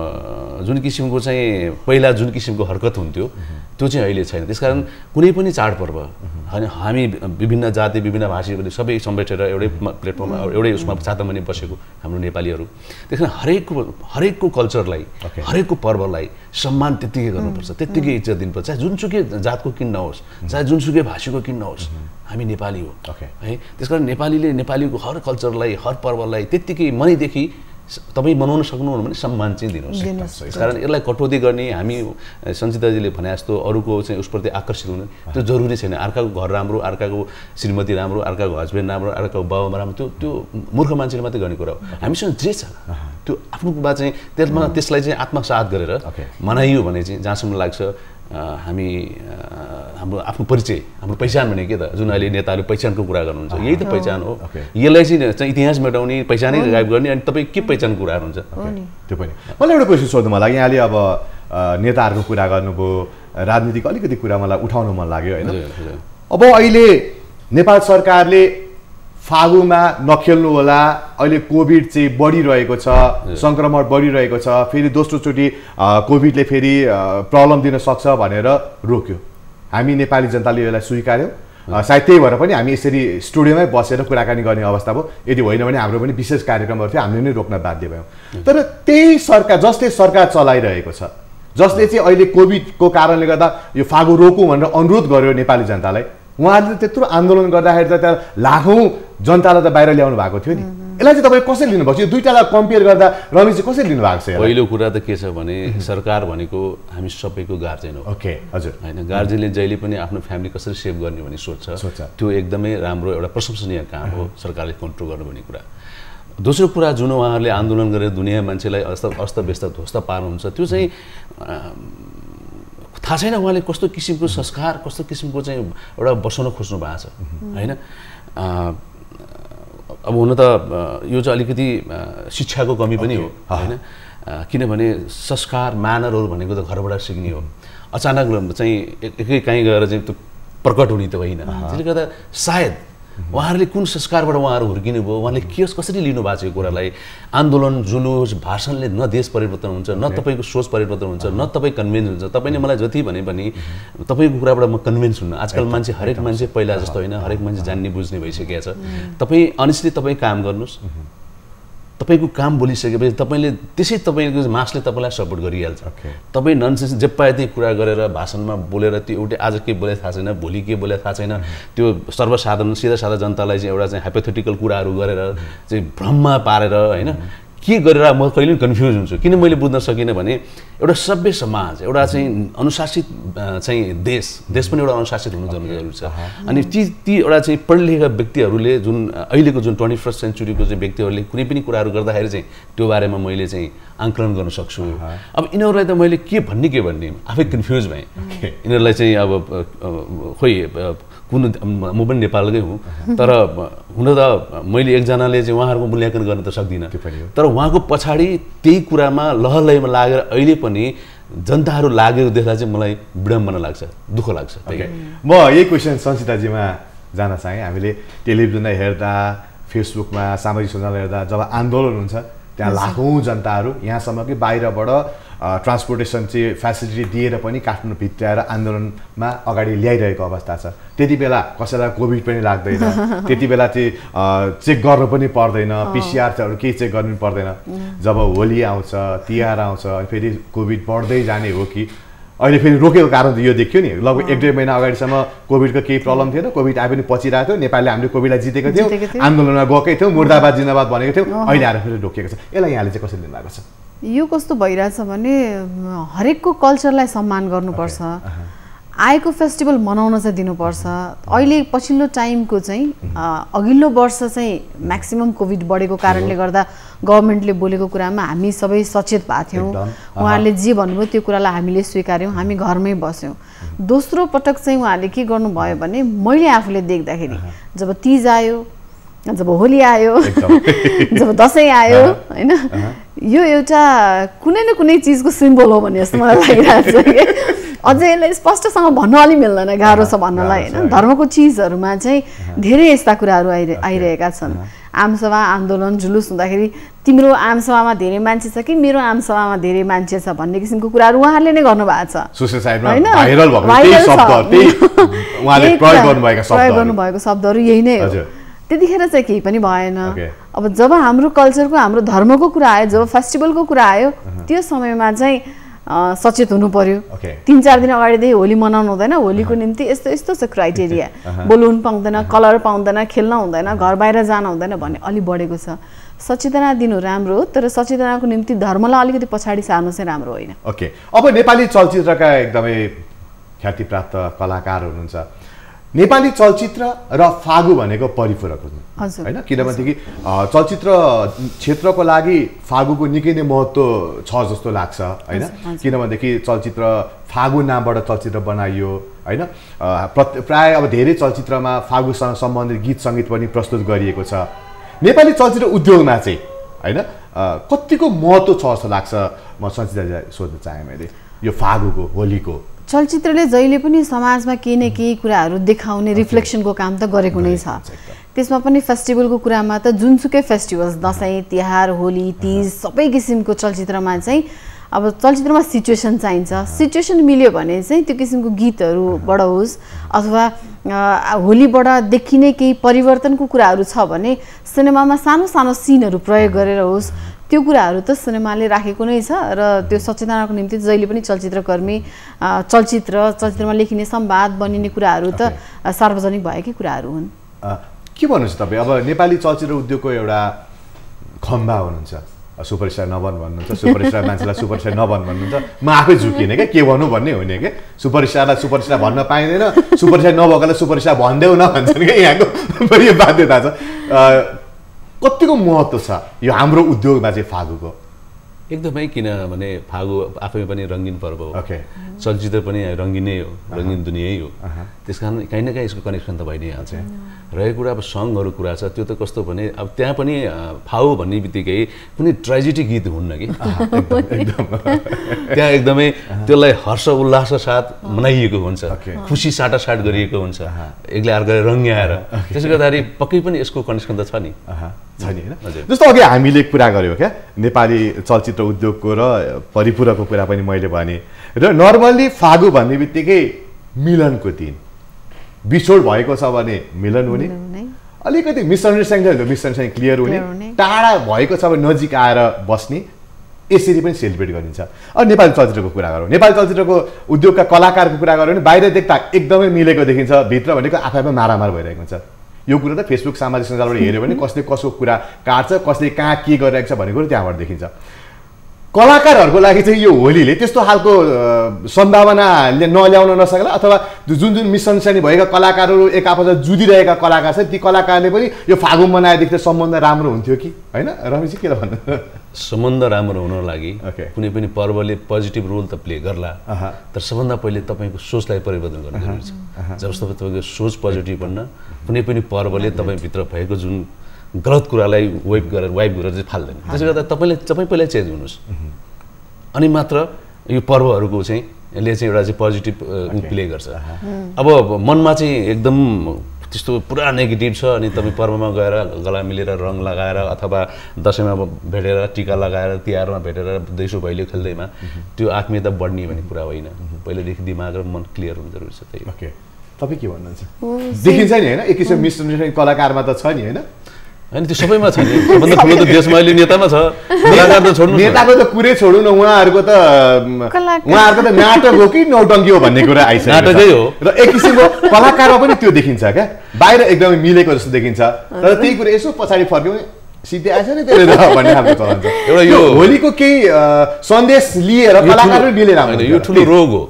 जुन किसिमको चाहिँ पहिला जुन किसिमको हरकत हुन्थ्यो त्यो चाहिँ अहिले छैन। त्यसकारण कुनै पनि चाडपर्व होइन, हामी विभिन्न जाति विभिन्न भाषीहरूले सबै समेटेर एउटै प्लेटफर्ममा एउटै उसमा छातामा नि बसेको हाम्रो नेपालीहरू। त्यस कारण हरेकको हरेकको कल्चरलाई, हरेकको पर्वलाई सम्मान त्यत्तिकै गर्नुपर्छ, त्यत्तिकै इज्जत दिनुपर्छ। चाहे जुनसुकै जातको किन नहोस्, चाहे जुनसुकै भाषीको किन नहोस्, हामी नेपाली हो है। त्यस कारण नेपालीले नेपालीको हर कल्चरलाई, हर पर्वलाई त्यत्तिकै मनैदेखि तपाईँ मनाउन सक्नुहुन्न भने सम्मान चाहिँ दिनुहोस्। त्यस कारण यसलाई कटौती गर्ने, हामी सञ्चिताजीले भने जस्तो अरूको चाहिँ उसप्रति आकर्षित हुनु त्यो जरुरी छैन। अर्काको घर राम्रो, अर्काको श्रीमती राम्रो, अर्काको हस्बेन्ड राम्रो, अर्काको बाबामा राम्रो, त्यो त्यो मूर्ख मान्छेले मात्रै गर्ने कुरा हो। हामीसँग जे छ त्यो आफ्नो बा चाहिँ त्यसमा त्यसलाई चाहिँ आत्मसात गरेर मनाइयो भने चाहिँ जहाँसम्म लाग्छ हामी हाम्रो आफ्नो परिचय, हाम्रो पहिचान भने के त, जुन अहिले नेताहरूले पहिचानको कुरा गर्नुहुन्छ, यही त पहिचान हो। यसलाई चाहिँ इतिहास मेटाउने, पहिचानै गायब गर्ने, अनि तपाईँ के पहिचानको कुराहरू हुन्छ त्यो पनि। मलाई एउटा क्वेसन सोध्नु मन लाग्यो, यहाँले अब नेताहरूको कुरा गर्नुभयो, राजनीतिको अलिकति कुरा मलाई उठाउनु मन लाग्यो होइन। अब अहिले नेपाल सरकारले फागुमा नखेल्नु होला, अहिले कोभिड चाहिँ बढिरहेको छ, सङ्क्रमण बढिरहेको छ, फेरि दोस्रोचोटि कोभिडले फेरि प्रब्लम दिन सक्छ भनेर रोक्यो। हामी नेपाली जनताले यसलाई स्वीकार्यौँ। सायद त्यही भएर पनि हामी यसरी स्टुडियोमै बसेर कुराकानी गर्ने अवस्था भयो। यदि होइन भने हाम्रो पनि विशेष कार्यक्रमहरू थियो, हामीले नै रोक्न बाध्य भयौँ। तर त्यही सरकार जसले सरकार चलाइरहेको छ, जसले चाहिँ अहिले कोभिडको कारणले गर्दा यो फागु रोकौँ भनेर अनुरोध गर्यो नेपाली जनतालाई, उहाँहरूले त्यत्रो आन्दोलन गर्दाखेरि त त्यहाँ लाखौँ जनतालाई त बाहिर ल्याउनु भएको थियो नि। यसलाई चाहिँ तपाईँ कसरी लिनुभएको छ? यो दुईटालाई कम्पेयर गर्दा रमेश चाहिँ कसरी लिनुभएको छ? पहिलो कुरा त के छ भने सरकार भनेको हामी सबैको गार्जेन हो। ओके हजुर। होइन, गार्जेनले जहिले पनि आफ्नो फ्यामिली कसरी सेभ गर्ने भन्ने सोच्छ, त्यो एकदमै राम्रो एउटा प्रशंसनीय काम हो सरकारले कन्ट्रोल गर्नु भन्ने कुरा। दोस्रो कुरा जुन उहाँहरूले आन्दोलन गरेर दुनियाँ मान्छेलाई अस्त अस्तव्यस्त ध्वस्त पार्नुहुन्छ, त्यो चाहिँ थाहा छैन उहाँले कस्तो किसिमको संस्कार, कस्तो किसिमको चाहिँ एउटा बसाउन खोज्नु भएको छ होइन। अब हुन त यो चाहिँ अलिकति शिक्षाको कमी पनि हो होइन, किनभने संस्कार म्यानरहरू भनेको त घरबाट सिक्ने हो। अचानक चाहिँ एकै कहीँ गएर चाहिँ त्यो प्रकट हुने त होइन त्यसले गर्दा सायद उहाँहरूले कुन संस्कारबाट उहाँहरू हुर्किनु भयो उहाँले के कसरी लिनु भएको छ यो कुरालाई आन्दोलन जुलुस भाषणले न देश परिवर्तन हुन्छ न तपाईँको सोच परिवर्तन हुन्छ न तपाईँ कन्भिन्स हुन्छ तपाईँले मलाई जति भने पनि तपाईँको कुराबाट म कन्भिन्स हुन्न आजकल मान्छे हरेक मान्छे पहिला जस्तो होइन हरेक मान्छे जान्ने बुझ्ने भइसकेको छ तपाईँ अनेस्टली तपाईँ काम गर्नुहोस् तपाईँको काम बोलिसकेपछि तपाईँले त्यसै तपाईँको मासले तपाईँलाई सपोर्ट गरिहाल्छ तपाईँ ननसेन्स जे पाए त्यही कुरा गरेर भाषणमा बोलेर त्यो एउटै आज के बोले थाहा छैन भोलि के बोले थाहा छैन त्यो सर्वसाधारण सिधा साधा जनतालाई चाहिँ एउटा चाहिँ हाइपोथेटिकल कुराहरू गरेर चाहिँ भ्रममा पारेर होइन के गरेर म कहिले पनि कन्फ्युज हुन्छु किन मैले बुझ्न सकिनँ भने एउटा सभ्य समाज एउटा चाहिँ अनुशासित चाहिँ देश देश पनि एउटा अनुशासित हुनु जरुरी छ अनि ती ती एउटा चाहिँ पढेलेखा व्यक्तिहरूले जुन अहिलेको जुन ट्वेन्टी फर्स्ट सेन्चुरीको चाहिँ व्यक्तिहरूले कुनै पनि कुराहरू गर्दाखेरि चाहिँ त्यो बारेमा मैले चाहिँ आङ्कलन गर्न सक्छु अब यिनीहरूलाई त मैले के भन्ने के भन्ने आफै कन्फ्युज भएँ यिनीहरूलाई चाहिँ अब खोइ कुन म पनि नेपालकै हुँ तर हुन त मैले एकजनाले चाहिँ उहाँहरूको मूल्याङ्कन गर्न त सक्दिनँ तर उहाँको पछाडि त्यही कुरामा लहलैमा लागेर अहिले पनि जनताहरू लागेको देख्दा चाहिँ मलाई विडम्बना लाग्छ दुःख लाग्छ म यही क्वेसन संसिताजीमा जान चाहेँ हामीले टेलिभिजनमा हेर्दा फेसबुकमा सामाजिक सञ्जालमा हेर्दा जब आन्दोलन हुन्छ त्यहाँ लाखौँ जनताहरू यहाँसम्म कि बाहिरबाट ट्रान्सपोर्टेसन चाहिँ फेसिलिटी दिएर पनि काठमाडौँ भित्राएर आन्दोलनमा अगाडि ल्याइरहेको अवस्था छ त्यति बेला कसैलाई कोभिड पनि लाग्दैन त्यति बेला चाहिँ चेक गर्नु पनि पर्दैन पिसिआरहरू केही चेक गर्नु पनि पर्दैन जब होली आउँछ तिहार आउँछ फेरि कोभिड बढ्दै जाने हो कि अहिले फेरि रोकेको कारण त यो देखियो नि लगभग एक डेढ महिना अगाडिसम्म कोभिडको केही प्रब्लम थिएन कोभिड आए पनि पचिरहेको थियो नेपालले हामीले कोभिडलाई जितेको थियौँ आन्दोलनमा गएकै थियौँ मुर्दाबाद जिन्दाबाद भनेको थियौँ अहिले आएर फेरि रोकिएको छ यसलाई यहाँले चाहिँ कसरी लिनुभएको छ यो कस्तो भइरहेछ भने हरेकको कल्चरलाई सम्मान गर्नुपर्छ आएको फेस्टिभल मनाउन चाहिँ दिनुपर्छ अहिले पछिल्लो टाइमको चाहिँ अघिल्लो वर्ष चाहिँ म्याक्सिमम कोभिड बढेको कारणले गर्दा गभर्मेन्टले बोलेको कुरामा हामी सबै सचेत भएको थियौँ उहाँहरूले जे भन्नुभयो त्यो कुरालाई हामीले स्वीकार्यौँ हामी घरमै बस्यौँ दोस्रो पटक चाहिँ उहाँहरूले के गर्नुभयो भने मैले आफूले देख्दाखेरि जब तीज आयो जब होली आयो जब दसैँ आयो होइन यो एउटा कुनै न कुनै चिजको सिम्बल हो भन्ने जस्तो मलाई लागिरहेको छ कि अझै यसलाई स्पष्टसँग भन्नु अलि मिल्दैन गाह्रो छ भन्नलाई होइन धर्मको चिजहरूमा चाहिँ धेरै यस्ता कुराहरू आइरहे आइरहेका छन् आमसभा आन्दोलन जुलुस हुँदाखेरि तिम्रो आमसभामा धेरै मान्छे छ कि मेरो आमसभामा धेरै मान्छे छ भन्ने किसिमको कुराहरू उहाँहरूले नै गर्नुभएको छ प्रयोग गर्नुभएको शब्दहरू यही नै हो त्यतिखेर चाहिँ केही पनि भएन अब जब हाम्रो कल्चरको हाम्रो धर्मको कुरा आयो जब फेस्टिभलको कुरा आयो त्यो समयमा चाहिँ सचेत हुनु पर्यो तीन चार दिन अगाडिदेखि होली मनाउनु हुँदैन होलीको निम्ति यस्तो यस्तो छ क्राइटेरिया बलुन पाउँदैन कलर पाउँदैन खेल्न हुँदैन घर बाहिर जान हुँदैन भन्ने अलि बढेको छ सचेतना दिनु राम्रो हो तर सचेतनाको निम्ति धर्मलाई अलिकति पछाडि सार्नु चाहिँ राम्रो होइन ओके अब नेपाली चलचित्रका एकदमै ख्यातिप्राप्त कलाकार हुनुहुन्छ नेपाली चलचित्र र फागु भनेको परिपूरक हुनु हैन किनभनेदेखि चलचित्र क्षेत्रको लागि फागुको निकै नै महत्त्व छ जस्तो लाग्छ हैन किनभनेदेखि चलचित्र फागु नामबाट चलचित्र बनाइयो हैन प्राय अब धेरै चलचित्रमा फागुसँग सम्बन्धित गीत सङ्गीत पनि प्रस्तुत गरिएको छ नेपाली चलचित्र उद्योगमा चाहिँ हैन कतिको महत्त्व छ जस्तो लाग्छ म संसितालाई सोध्न चाहे मैले यो फागुको होलीको चलचित्रले जहिले पनि समाजमा केही न केही कुराहरू देखाउने रिफ्लेक्सनको काम त गरेको नै छ त्यसमा पनि फेस्टिभलको कुरामा त जुनसुकै फेस्टिभल्स दसैँ तिहार होली तीज सबै किसिमको चलचित्रमा चाहिँ अब चलचित्रमा सिचुएसन चाहिन्छ सिचुएसन मिल्यो भने चाहिँ त्यो किसिमको गीतहरूबाट होस् अथवा होलीबाट देखिने केही परिवर्तनको कुराहरू छ भने सिनेमामा सानो सानो सिनहरू प्रयोग गरेर होस् त्यो कुराहरू त सिनेमाले राखेको नै छ र त्यो सचेतनाको निम्ति जहिले पनि चलचित्रकर्मी चलचित्र चलचित्रमा लेखिने संवाद बनिने कुराहरू त सार्वजनिक भएकै कुराहरू हुन् के भन्नुहुन्छ तपाईँ अब नेपाली चलचित्र उद्योगको एउटा खम्बा हुनुहुन्छ सुपरस्टार नबन भन्नुहुन्छ सुपरस्टार मान्छेलाई सुपरस्टार नबन भन्नुहुन्छ म आफै झुकिने क्या के भन्नु भन्ने होइन क्या सुपरस्टारलाई सुपरस्टार भन्न पाइँदैन सुपरस्टार नभएकोलाई सुपरस्टार भनिदेऊ न भन्छन् क्या यहाँको यो बाध्यता छ कतिको महत्त्व छ यो हाम्रो उद्योगमा चाहिँ फागुको एकदमै किनभने फागु आफैमा पनि रङ्गीन पर्व हो ओके चलचित्र पनि रङ्गिनै हो रङ्गीन दुनियै हो त्यस कारण कहीँ न कहीँ यसको कनेक्सन त भइ नै हाल्छ रहेको कुरा अब सङ्गहरू कुरा छ त्यो त कस्तो भने अब त्यहाँ पनि फाउ भन्ने बित्तिकै कुनै ट्रेजेडी गीत हुन्न कि त्यहाँ एकदमै त्यसलाई हर्ष उल्लासका साथ मनाइएको हुन्छ खुसी साटासाट गरिएको हुन्छ एकले अर्काले रङ्ग्याएर त्यसले गर्दाखेरि पक्कै पनि यसको कनेक्सन त छ नि छ नि होइन जस्तो अघि हामीले कुरा गऱ्यौँ क्या नेपाली चलचित्र उद्योगको र परिपूरकको कुरा पनि मैले भने र नर्मल्ली फागु भन्ने बित्तिकै मिलनको दिन बिछोड भएको छ भने मिलन हुने अलिकति मिसअन्डरस्ट्यान्डिङ छ मिसअन्डरस्ट्यान्डिङ क्लियर हुने टाढा भएको छ भने नजिक आएर बस्ने यसरी पनि सेलिब्रेट गरिन्छ अब नेपाली चलचित्रको कुरा गरौँ नेपाली चलचित्रको उद्योगका कलाकारको कुरा गरौँ भने बाहिर देख्दा एकदमै मिलेको देखिन्छ भित्र भनेको आफैमा मारामार भइरहेको हुन्छ यो कुरा त फेसबुक सामाजिक सञ्जालबाट हेऱ्यो भने कसले कसको कुरा काट्छ कसले कहाँ के गरिरहेको छ भन्ने कुरो त्यहाँबाट देखिन्छ कलाकारहरूको लागि चाहिँ यो होलीले त्यस्तो खालको सम्भावनाले नल्याउन नसक्ला अथवा जुन जुन मिसअन्डरस्ट्यान्डिङ भएका कलाकारहरू एक आपसमा जुधिरहेका कलाकार छन् ती कलाकारले पनि यो फागु मनाएदेखि सम्बन्ध राम्रो हुन्थ्यो कि होइन रमेश के भन्नु सम्बन्ध राम्रो हुनको लागि कुनै पनि पर्वले पोजिटिभ रोल त प्ले गर्ला तर सबभन्दा पहिले तपाईँको सोचलाई परिवर्तन गर्नु जरुरी छ जब तपाईँको सोच पोजिटिभ बन्न कुनै पनि पर्वले तपाईँभित्र भएको जुन गलत कुरालाई वाइप गरेर वाइप गरेर चाहिँ फाल्दैन त्यसले गर्दा तपाईँले तपाईँ पहिला चेन्ज हुनुहोस् अनि मात्र यो पर्वहरूको चाहिँ यसले चाहिँ एउटा चाहिँ पोजिटिभ प्ले गर्छ अब मनमा चाहिँ एकदम त्यस्तो पुरा नेगेटिभ छ अनि तपाईँ पर्वमा गएर गला मिलेर रङ लगाएर अथवा दसैँमा भेटेर टिका लगाएर तिहारमा भेटेर देउसो भैलो खेल्दैमा त्यो आत्मीयता बढ्ने भन्ने कुरा होइन पहिलादेखि दिमाग र मन क्लियर हुनु जरुरी छ त्यही ओके तपाईँ के भन्नुहुन्छ देखिन्छ नि होइन एक किसिम मिसअन्डरस्ट्यान्डिङ कलाकारमा त छ नि होइन होइन त्यो सबैमा छ नि सबभन्दा ठुलो त देशमा अहिले नेतामा छ कलाकार त छोड्नु नेताको त कुरै छोड्नु न उहाँहरूको त उहाँहरूको त नाटक हो कि नौटङ्की हो भन्ने कुरा आइसक्यो नाटकै हो र एक किसिमको कलाकारमा पनि त्यो देखिन्छ क्या बाहिर एकदमै मिलेको जस्तो देखिन्छ तर त्यही कुरा यसो पछाडि फर्क्यौँ सिधै आएछ नि त्यसले त भन्ने खालको चलन छ एउटा यो होलीको केही सन्देश लिएर कलाकार मिलेर आउँछ यो ठुलो रोग हो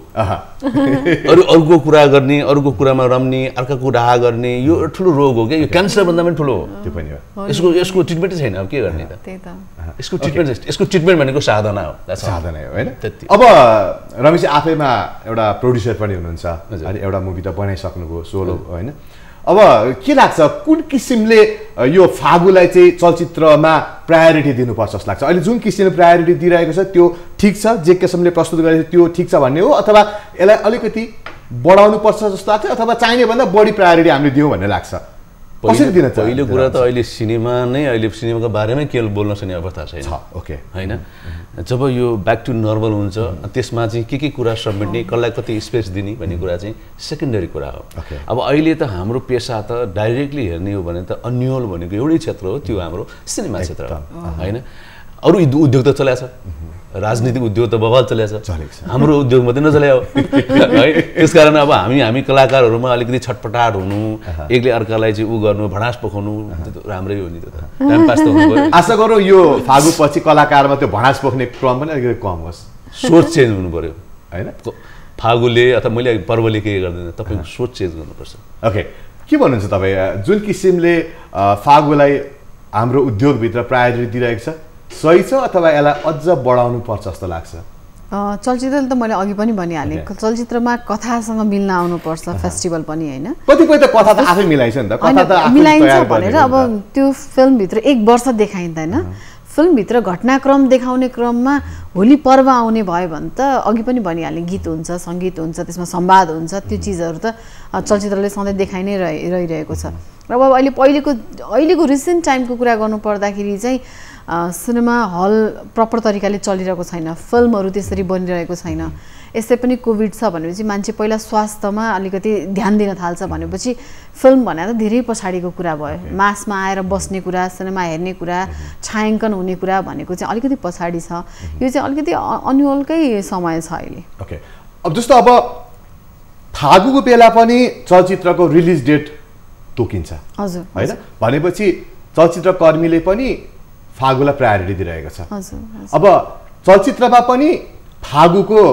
अरू अरूको कुरा गर्ने अरूको कुरामा रम्ने अर्काको डाहा गर्ने यो ठुलो रोग हो क्या यो क्यान्सर भन्दा पनि ठुलो हो त्यो पनि हो यसको यसको ट्रिटमेन्टै छैन अब के गर्ने त त्यही त यसको ट्रिटमेन्ट यसको ट्रिटमेन्ट भनेको साधना हो साधना हो होइन अब रमेश आफैमा एउटा प्रड्युसर पनि हुनुहुन्छ अनि एउटा मुभी त बनाइसक्नुभयो सोलो होइन अब के लाग्छ कुन किसिमले यो फागुलाई चाहिँ चलचित्रमा प्रायोरिटी दिनुपर्छ जस्तो लाग्छ अहिले जुन किसिमले प्रायोरिटी दिइरहेको छ त्यो ठिक छ जे किसिमले प्रस्तुत गरेको त्यो ठिक छ भन्ने हो अथवा यसलाई अलिकति बढाउनु पर्छ जस्तो लाग्छ अथवा चाहिने भन्दा बढी प्रायोरिटी हामीले दियौँ भन्ने लाग्छ कसरी दिन चाहियो पहिलो कुरा त अहिले सिनेमा नै अहिले सिनेमाको बारेमै केवल बोल्न सक्ने अवस्था छैन ओके होइन जब यो ब्याक टु नर्मल हुन्छ त्यसमा चाहिँ के के कुरा समेट्ने कसलाई कति स्पेस दिने भन्ने कुरा चाहिँ सेकेन्डरी कुरा हो अब अहिले त हाम्रो पेसा त डाइरेक्टली हेर्ने हो भने त अन्यल भनेको एउटै क्षेत्र हो त्यो हाम्रो सिनेमा क्षेत्र हो होइन अरू उद्योग त चलाएको छ राजनीतिक उद्योग त बवाल चलेको छ हाम्रो उद्योग मात्रै नचल्या हो है त्यसकारण अब हामी हामी कलाकारहरूमा अलिकति छटपटाट हुनु एकले अर्कालाई चाहिँ उ गर्नु भडास पोखाउनु राम्रै हो नि त्यो त टाइम पास त हुनु आशा गरौँ यो फागु पछि कलाकारमा त्यो भडास पोख्ने क्रम पनि अलिकति कम होस् सोच चेन्ज हुनु पर्यो होइन फागुले अथवा मैले पर्वले के गर्दैन तपाईँको सोच चेन्ज गर्नुपर्छ ओके के भन्नुहुन्छ तपाईँ जुन किसिमले फागुलाई हाम्रो उद्योगभित्र प्रायोरिटी दिइरहेको छ सही छ अथवा यसलाई अझ बढाउनु पर्छ जस्तो लाग्छ चलचित्रले त मैले अघि पनि भनिहालेँ चलचित्रमा कथासँग मिल्न आउनुपर्छ फेस्टिभल पनि होइन कतिपय त कथा त आफै मिलाइन्छ नि त कथा त आफै मिलाइन्छ भनेर अब त्यो फिल्मभित्र एक वर्ष देखाइँदैन फिल्मभित्र घटनाक्रम देखाउने क्रममा होली पर्व आउने भयो भने त अघि पनि भनिहालेँ गीत हुन्छ सङ्गीत हुन्छ त्यसमा संवाद हुन्छ त्यो चिजहरू त चलचित्रले सधैँ देखाइ नै रहि रहिरहेको छ र अब अहिले पहिलेको अहिलेको रिसेन्ट टाइमको कुरा गर्नु पर्दाखेरि चाहिँ सिनेमा हल प्रपर तरिकाले चलिरहेको छैन फिल्महरू त्यसरी बनिरहेको छैन यसै पनि कोभिड छ भनेपछि मान्छे पहिला स्वास्थ्यमा अलिकति ध्यान दिन थाल्छ भनेपछि फिल्म भनेर धेरै पछाडिको कुरा भयो मासमा आएर बस्ने कुरा सिनेमा हेर्ने कुरा छायाङ्कन हुने कुरा भनेको चाहिँ अलिकति पछाडि छ यो चाहिँ अलिकति अन्यलकै समय छ अहिले ओके अब जस्तो अब फागुको बेला पनि चलचित्रको रिलिज डेट तोकिन्छ हजुर होइन भनेपछि चलचित्र कर्मीले पनि फागुलाई प्रायोरिटी दिइरहेको छ अब चलचित्रमा पनि फागुको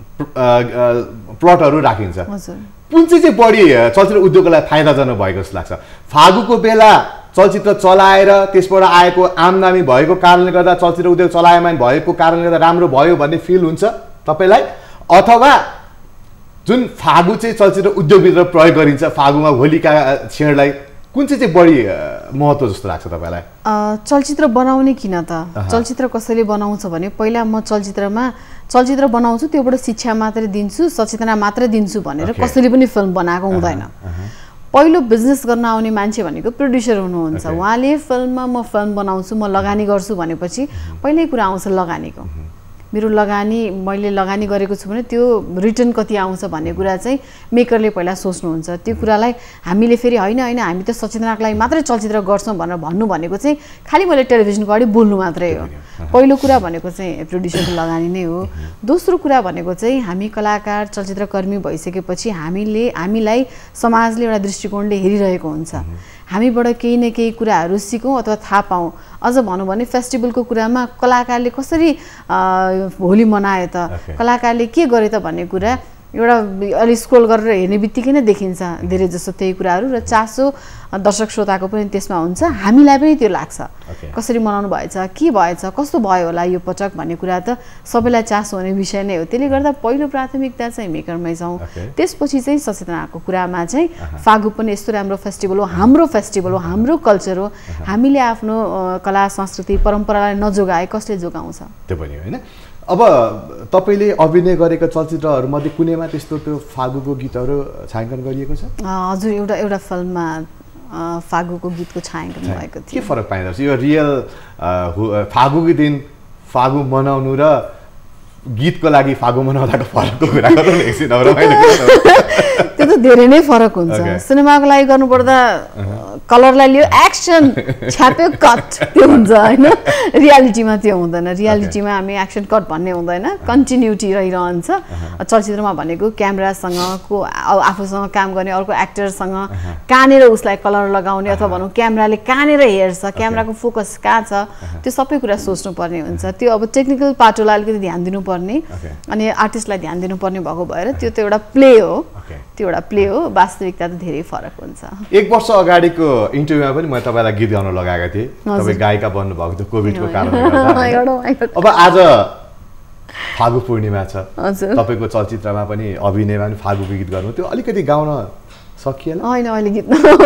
प्लटहरू राखिन्छ कुन चाहिँ चाहिँ बढी चलचित्र उद्योगलाई फाइदाजनक भएको जस्तो लाग्छ फागुको बेला चलचित्र चलाएर त्यसबाट आएको आमदामी भएको कारणले गर्दा चलचित्र उद्योग चलायमान भएको कारणले गर्दा राम्रो भयो भन्ने फिल हुन्छ तपाईलाई अथवा जुन फागु चाहिँ चलचित्र उद्योगभित्र प्रयोग गरिन्छ फागुमा होलीका क्षणलाई कुन चाहिँ चाहिँ बढी महत्त्व जस्तो लाग्छ तपाईलाई चलचित्र बनाउने किन त चलचित्र कसैले बनाउँछ भने पहिला म चलचित्रमा चलचित्र बनाउँछु त्योबाट शिक्षा मात्रै दिन्छु सचेतना मात्रै दिन्छु भनेर कसैले पनि फिल्म बनाएको हुँदैन पहिलो बिजनेस गर्न आउने मान्छे भनेको प्रोड्युसर हुनुहुन्छ उहाँले फिल्ममा म फिल्म बनाउँछु म लगानी गर्छु भनेपछि पहिल्यै कुरा आउँछ लगानीको मेरो लगानी मैले लगानी गरेको छु भने त्यो रिटर्न कति आउँछ भन्ने कुरा चाहिँ मेकरले पहिला सोच्नुहुन्छ त्यो कुरालाई हामीले फेरि हैन हैन हामी त सचेतनाको लागि मात्रै चलचित्र गर्छौं भनेर भन्नु भनेको चाहिँ खाली मैले टेलिभिजनको अगाडि बोल्नु मात्रै हो पहिलो कुरा भनेको चाहिँ प्रोड्युसरको लगानी नै हो दोस्रो कुरा भनेको चाहिँ हामी कलाकार चलचित्रकर्मी भइसकेपछि हामीले हामीलाई समाजले एउटा दृष्टिकोणले हेरिरहेको हुन्छ हामीबाट केही न केही कुराहरू सिकौं अथवा थाहा पाऊँ अझ भनौं भने फेस्टिभलको कुरामा कलाकारले कसरी होली मनाए त कलाकारले के गरे त भन्ने कुरा एउटा अलि स्क्रोल गरेर हेर्ने बित्तिकै नै देखिन्छ धेरै जसो त्यही कुराहरू र चासो दर्शक श्रोताको पनि त्यसमा हुन्छ हामीलाई पनि त्यो लाग्छ कसरी मनाउनु भएछ के भएछ कस्तो भयो होला यो पटक भन्ने कुरा त सबैलाई चासो हुने विषय नै हो त्यसले गर्दा पहिलो प्राथमिकता चाहिँ मेकरमै छौं त्यसपछि चाहिँ सचेतनाको कुरामा चाहिँ फागु पनि यस्तो राम्रो फेस्टिभल हो हाम्रो फेस्टिभल हो हाम्रो कल्चर हो हामीले आफ्नो कला संस्कृति परम्परालाई नजोगाए कसले जोगाउँछ त्यो पनि हैन अब तपाईले अभिनय गरेका चलचित्रहरु मध्ये कुनैमा त्यस्तो त्यो फागुको गीतहरु छायाङ्कन गरिएको छ हजुर एउटा एउटा फिल्ममा फागुको गीतको छायाङ्कन भएको थियो के फरक पाइन्छ यो रियल फागुको दिन फागु मनाउनु र गीतको लागि फागु मनाउँदाको फरकको कुरा गर्नु एकछिन रमाइलो त्यो त धेरै नै फरक हुन्छ सिनेमाको लागि गर्नुपर्दा कलरलाई लियो एक्सन छ्याप्यो कट त्यो हुन्छ हैन रियालिटीमा त्यो हुँदैन रियालिटीमा हामी एक्सन कट भन्ने हुँदैन कन्टिन्युटी रहिरहन्छ चलचित्रमा भनेको क्यामेरासँग को आफूसँग काम गर्ने अर्को एक्टरसँग कानेर उसलाई कलर लगाउने अथवा भनौं क्यामेराले कानेर हेर्छ क्यामेराको फोकस कहाँ छ त्यो सबै कुरा सोच्नु पर्ने हुन्छ त्यो अब टेक्निकल पार्टलाई अलिकति ध्यान दिनु पर्ने अनि आर्टिस्टलाई ध्यान दिनु पर्ने भएको भएर त्यो त एउटा प्ले हो त्यो एउटा प्ले हो वास्तविकता त धेरै फरक हुन्छ एक वर्ष अगाडिको इन्टरभ्यूमा पनि म तपाईलाई गीत गाउन लगाएको थिएँ तपाई गायिका बन्नु भएको थियो कोभिडको कारणले गर्दा अब आज फागु पूर्णिमा छ तपाईको चलचित्रमा पनि अभिनयमा पनि फागुको गीत गर्नु त्यो अलिकति गाउन सकिएला हैन अहिले गीत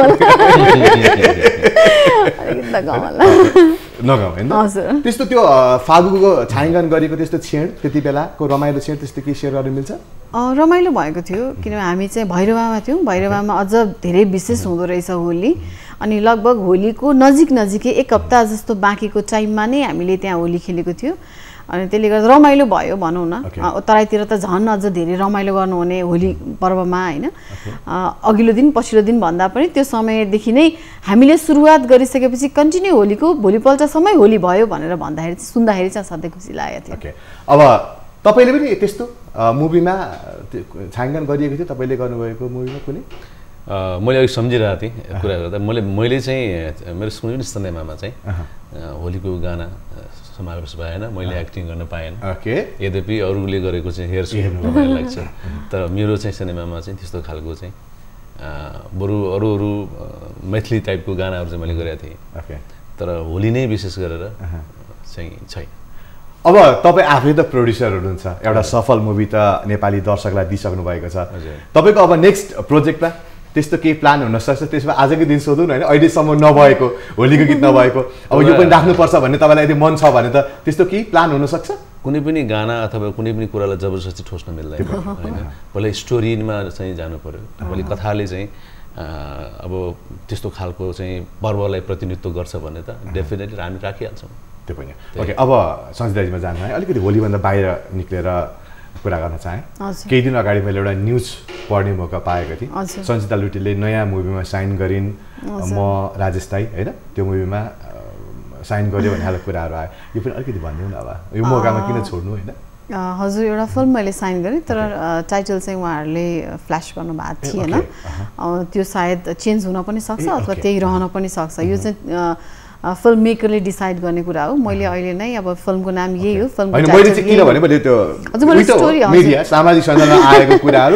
नगाउला नगाउ हैन त्यस्तो त्यो फागुको छायाङ्कन गरेको त्यस्तो क्षण त्यति बेलाको रमाइलो क्षण त्यस्तो के शेयर गर्न मिल्छ रमाइलो भएको थियो किनभने हामी चाहिँ भैरवामा थियौं भैरवामा अझ धेरै विशेष हुँदो रहेछ होली अनि लगभग होलीको नजिक नजिकै एक हप्ता जस्तो बाँकीको टाइममा नै हामीले त्यहाँ होली खेलेको थियो अनि त्यसले गर्दा रमाइलो भयो भनौं न तराईतिर त झन् अझ धेरै रमाइलो गर्नुहुने होली पर्वमा हैन अघिल्लो दिन पछिल्लो दिन भन्दा पनि त्यो समयदेखि नै हामीले सुरुवात गरिसकेपछि कन्टिन्यू होलीको भोलिपल्टसम्मै होली भयो भनेर भन्दाखेरि सुन्दाखेरि चाहिँ सधैँ खुसी लागेको थियो अब तपाईले पनि त्यस्तो मुभीमा छायाङ्कन गरिएको थियो तपाईले गर्नुभएको मुभीमा कुनै मैले अघि सम्झिरहेको थिएँ कुरा गर्दा मैले मैले चाहिँ मेरो स्कुल सिनेमामा चाहिँ होलीको गाना समावेश भएन मैले एक्टिङ गर्न पाएन ओके यद्यपि अरूले गरेको चाहिँ हेर्छु रमाइलो लाग्छ तर मेरो चाहिँ सिनेमामा चाहिँ त्यस्तो खालको चाहिँ बरु अरू अरू मैथिली टाइपको गानाहरू चाहिँ मैले गरेको थिएँ ओके तर होली नै विशेष गरेर चाहिँ छैन अब तपाई आफै त प्रोड्युसर हुनुहुन्छ एउटा सफल मुभी त नेपाली दर्शकलाई दिइसक्नु भएको छ तपाईको अब नेक्स्ट प्रोजेक्टमा त्यस्तो केही प्लान हुन सक्छ त्यसमा आजकै दिन सोधौँ हैन अहिलेसम्म नभएको होलीको गीत नभएको अब यो पनि राख्नुपर्छ भन्ने तपाईलाई यदि मन छ भने त त्यस्तो केही प्लान हुन सक्छ कुनै पनि गाना अथवा कुनै पनि कुरालाई जबरजस्ती ठोस्न मिल्दैन हैन पहिला स्टोरीमा चाहिँ जानु पर्यो मैले कथाले चाहिँ अब त्यस्तो खालको चाहिँ पर्वलाई प्रतिनिधित्व गर्छ भने त डेफिनेटली हामी राखिहाल्छौँ त्यो पनि ओके अब सञ्जिताजीमा जानु है अलिकति होलीभन्दा बाहिर निक्लेर कुरा गर्न चाहे केही दिन अगाडि मैले एउटा न्युज पढ्ने मौका पाएको थिएँ सञ्जिता लुटेले नयाँ मुभीमा साइन गरिन् म राजेश दाई हैन त्यो मुभीमा साइन गर्यो भन्ने खालको कुराहरू आयो यो पनि अलिकति भनिदिउँ न अब यो मौकामा किन छोड्नु हैन हजुर एउटा फिल्म मैले साइन गरेँ तर टाइटल चाहिँ उहाँहरूले फ्ल्यास गर्नु भएको थिएन त्यो सायद चेन्ज हुन पनि सक्छ अथवा त्यही रहन पनि सक्छ यो चाहिँ फिल्म मेकरले डिसाइड गर्ने कुरा हो मैले अहिले नै अब फिल्मको नाम यही हो फिल्मको हैन मैले चाहिँ किन भने मैले त्यो हजुर मैले स्टोरी मिडिया सामाजिक सञ्जालमा आएको कुराहरू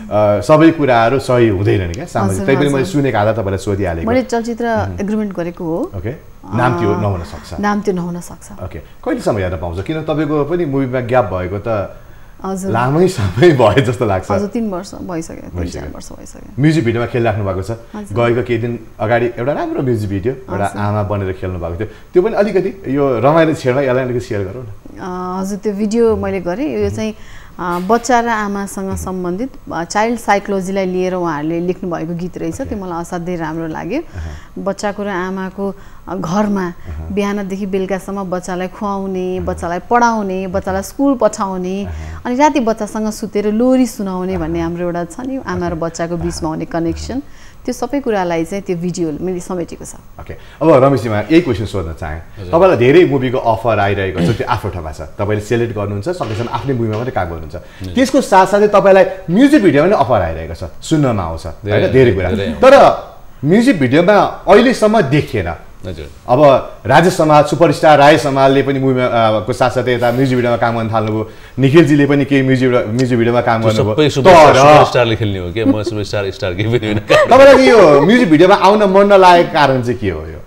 सबै कुराहरू सही हुँदैनन् क्या सामाजिक त्यही पनि मैले सुनेको आधा तपाईँलाई सोधिहालेको मैले चलचित्र एग्रिमेन्ट गरेको हो ओके नाम के हो नहुन सक्छ नाम त्यो नहुन सक्छ ओके कहिलेसम्म हेर्न पाउँछ किन तपाईँको पनि मुभीमा ग्याप भएको त हजुर लामै समय भयो जस्तो लाग्छ हजुर तीन वर्ष भइसक्यो तीन चार वर्ष भइसक्यो म्युजिक भिडियोमा खेलिराख्नु भएको छ गएको केही दिन अगाडि एउटा राम्रो म्युजिक भिडियो एउटा आमा बनेर खेल्नु भएको थियो त्यो पनि अलिकति यो रमाइलो छेडमा यसलाई अलिकति सेयर गरौँ न हजुर त्यो भिडियो मैले गरेँ यो चाहिँ बच्चा र आमासँग सम्बन्धित चाइल्ड साइकोलोजीलाई लिएर उहाँहरूले लेख्नु भएको गीत रहेछ त्यो मलाई असाध्यै राम्रो लाग्यो बच्चाको र आमाको घरमा बिहानदेखि बेलुकासम्म बच्चालाई खुवाउने बच्चालाई पढाउने बच्चालाई स्कुल पठाउने अनि राति बच्चासँग सुतेर लोरी सुनाउने भन्ने हाम्रो एउटा छ नि आमा र बच्चाको बिचमा हुने कनेक्सन त्यो सबै कुरालाई चाहिँ त्यो भिडियो मैले समेटेको छ ओके अब रमेशजीमा यही क्वेसन सोध्न चाहेँ तपाईँलाई धेरै मुभीको अफर आइरहेको छ त्यो आफ्नो ठाउँमा छ तपाईँले सेलेक्ट गर्नुहुन्छ सकेसम्म आफ्नै मुभीमा मात्रै काम गर्नुहुन्छ त्यसको साथसाथै तपाईँलाई म्युजिक भिडियोमा पनि अफर आइरहेको छ सुन्नमा आउँछ होइन धेरै कुरा तर म्युजिक भिडियोमा अहिलेसम्म देखिएन अब राजेश समाज सुपरस्टार राय समाजले पनि मुभीमा को साथसाथै यता म्युजिक भिडियोमा काम गर्न थाल्नुभयो निखिलजीले पनि केही म्युजिक म्युजिक भिडियोमा काम गर्नुभयो सुपरस्टारले खेल्ने हो के म सुपरस्टार स्टार के पनि होइन तपाईँलाई यो म्युजिक भिडियोमा आउन मन नलागेको कारण चाहिँ के हो यो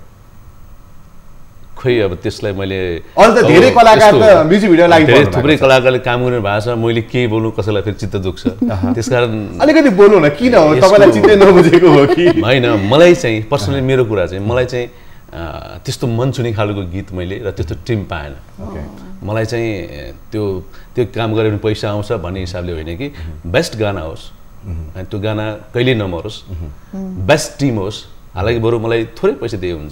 खोइ अब त्यसलाई मैले अहिले त धेरै कलाकार त म्युजिक भिडियो लागि धेरै थुप्रै कलाकारले काम गर्ने भएको छ मैले के बोल्नु कसैलाई फेरि चित्त दुख्छ त्यसकारण अलिकति बोल्नु न किन हो तपाईँलाई चित्तै नबुझेको हो कि होइन मलाई चाहिँ पर्सनली मेरो कुरा चाहिँ मलाई चाहिँ त्यस्तो मन छुने खालको गीत मैले र त्यस्तो टिम पाएन मलाई चाहिँ त्यो त्यो काम गऱ्यो भने पैसा आउँछ भन्ने हिसाबले होइन कि बेस्ट गाना होस् अनि त्यो गाना कहिले नमरोस् बेस्ट टिम होस् हालाकि बरु मलाई थोरै पैसा दिए हुन्छ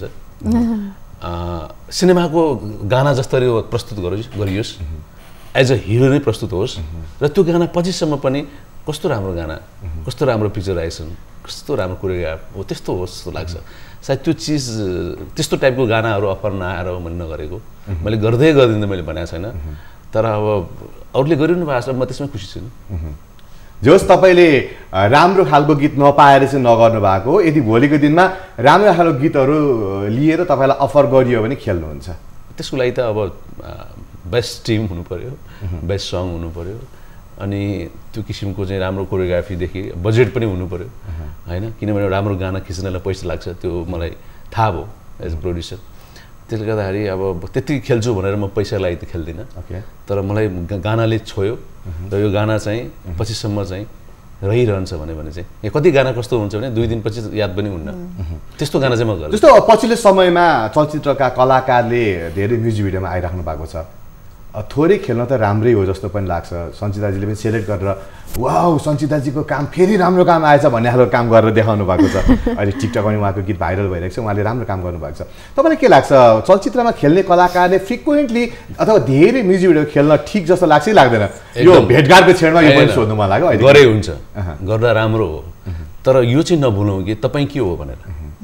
सिनेमाको गाना जस्तै प्रस्तुत गरोस् गरियोस् एज अ हिरो नै प्रस्तुत होस् र त्यो गाना पछिसम्म पनि कस्तो राम्रो गाना कस्तो राम्रो पिक्चराइजेसन कस्तो राम्रो कोरियोग्राफ हो त्यस्तो होस् जस्तो लाग्छ सायद त्यो चिज त्यस्तो टाइपको गानाहरू अफर नआएर मैले नगरेको मैले गर्दै गर्दिनँ मैले भनेको छैन तर अब अरूले गरिरहनु भएको छ म त्यसमा खुसी छु जे होस् तपाईँले राम्रो खालको गीत नपाएर चाहिँ नगर्नु भएको हो यदि भोलिको दिनमा राम्रो खालको गीतहरू लिएर तपाईँलाई अफर गरियो भने खेल्नुहुन्छ त्यसको लागि त अब बेस्ट टिम हुनु पर्यो बेस्ट सङ हुनु पर्यो अनि त्यो किसिमको चाहिँ राम्रो कोरियोग्राफीदेखि बजेट पनि हुनु पर्यो होइन किनभने राम्रो गाना खिच्नलाई पैसा लाग्छ त्यो मलाई थाहा भयो एज अ प्रड्युसर त्यसले गर्दाखेरि अब त्यति खेल्छु भनेर म पैसा लागि त खेल्दिनँ तर मलाई गानाले छोयो र यो गाना चाहिँ पछिसम्म चाहिँ रहिरहन्छ भने भने चाहिँ यहाँ कति गाना कस्तो हुन्छ भने दुई दिनपछि याद पनि हुन्न त्यस्तो गाना चाहिँ म गर्छु जस्तो पछिल्लो समयमा चलचित्रका कलाकारले धेरै म्युजिक भिडियोमा आइराख्नु भएको छ थोरै खेल्न त राम्रै हो जस्तो पनि लाग्छ सञ्चिताजीले पनि सेलेक्ट गरेर वाउ सञ्चिताजीको काम फेरि राम्रो काम आएछ भन्ने खालको काम गरेर देखाउनु भएको छ अहिले टिकटकमा पनि उहाँको गीत भाइरल भइरहेको छ उहाँले राम्रो काम गर्नुभएको छ तपाईँलाई के लाग्छ चलचित्रमा खेल्ने कलाकारले फ्रिक्वेन्टली अथवा धेरै म्युजिक भिडियो खेल्न ठिक जस्तो लाग्छ कि लाग्दैन यो भेटघाटको छेडमा यो पनि सोध्नु मन लाग्यो गरे हुन्छ गर्दा राम्रो हो तर यो चाहिँ नभुलौँ कि तपाईँ के हो भनेर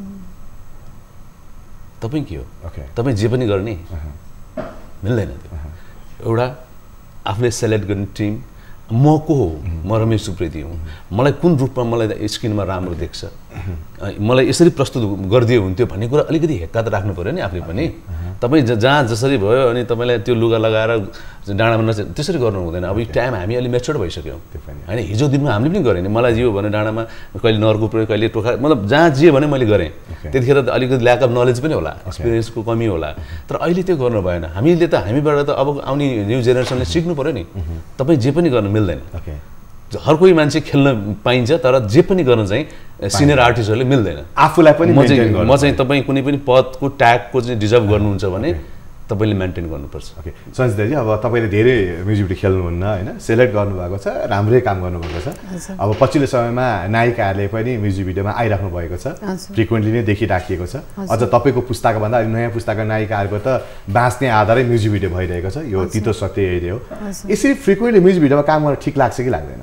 तपाईँ के हो तपाईँ जे पनि गर्ने मिल्दैन त्यो एउटा आफूले सेलेक्ट गर्ने टिम म को हो म रमेश सुप्रेती हुँ मलाई कुन रूपमा मलाई स्क्रिनमा राम्रो देख्छ मलाई यसरी प्रस्तुत गरिदियो हुन्थ्यो भन्ने कुरा अलिकति हेक्का त राख्नु पऱ्यो नि आफूले पनि तपाईँ जहाँ जसरी भयो अनि तपाईँलाई त्यो लुगा लगाएर डाँडामा नच त्यसरी गर्नु हुँदैन अब यो टाइम हामी अलि मेच्योर्ड भइसक्यौँ होइन हिजो दिनमा हामीले पनि गरेँ नि मलाई जियो भने डाँडामा कहिले नर्को प्रयोग कहिले टोखा मतलब जहाँ जे भने मैले गरेँ त्यतिखेर त अलिकति ल्याक अफ नलेज पनि होला एक्सपिरियन्सको कमी होला तर अहिले त्यो गर्नु भएन हामीले त हामीबाट त अब आउने न्यू जेनेरेसनले सिक्नु पऱ्यो नि तपाईँ जे पनि गर्नु मिल्दैन हर कोही मान्छे खेल्न पाइन्छ तर जे पनि गर्न चाहिँ सिनियर आर्टिस्टहरूले मिल्दैन आफूलाई पनि म चाहिँ म चाहिँ तपाईँ कुनै पनि पदको ट्यागको चाहिँ डिजर्भ गर्नुहुन्छ भने तपाईँले मेन्टेन गर्नुपर्छ ओके सञ्चिताजी अब तपाईँले धेरै म्युजिक भिडियो खेल्नुहुन्न होइन सेलेक्ट गर्नुभएको छ राम्रै काम गर्नुभएको छ अब पछिल्लो समयमा नायिकाहरूले पनि म्युजिक भिडियोमा आइराख्नु भएको छ फ्रिक्वेन्टली नै देखिराखिएको छ अझ तपाईँको पुस्ताकोभन्दा अहिले नयाँ पुस्ताका नायिकाहरूको त बाँच्ने आधारै म्युजिक भिडियो भइरहेको छ यो तितो सत्य यही हो यसरी फ्रिक्वेन्टली म्युजिक भिडियोमा काम गर्न ठिक लाग्छ कि लाग्दैन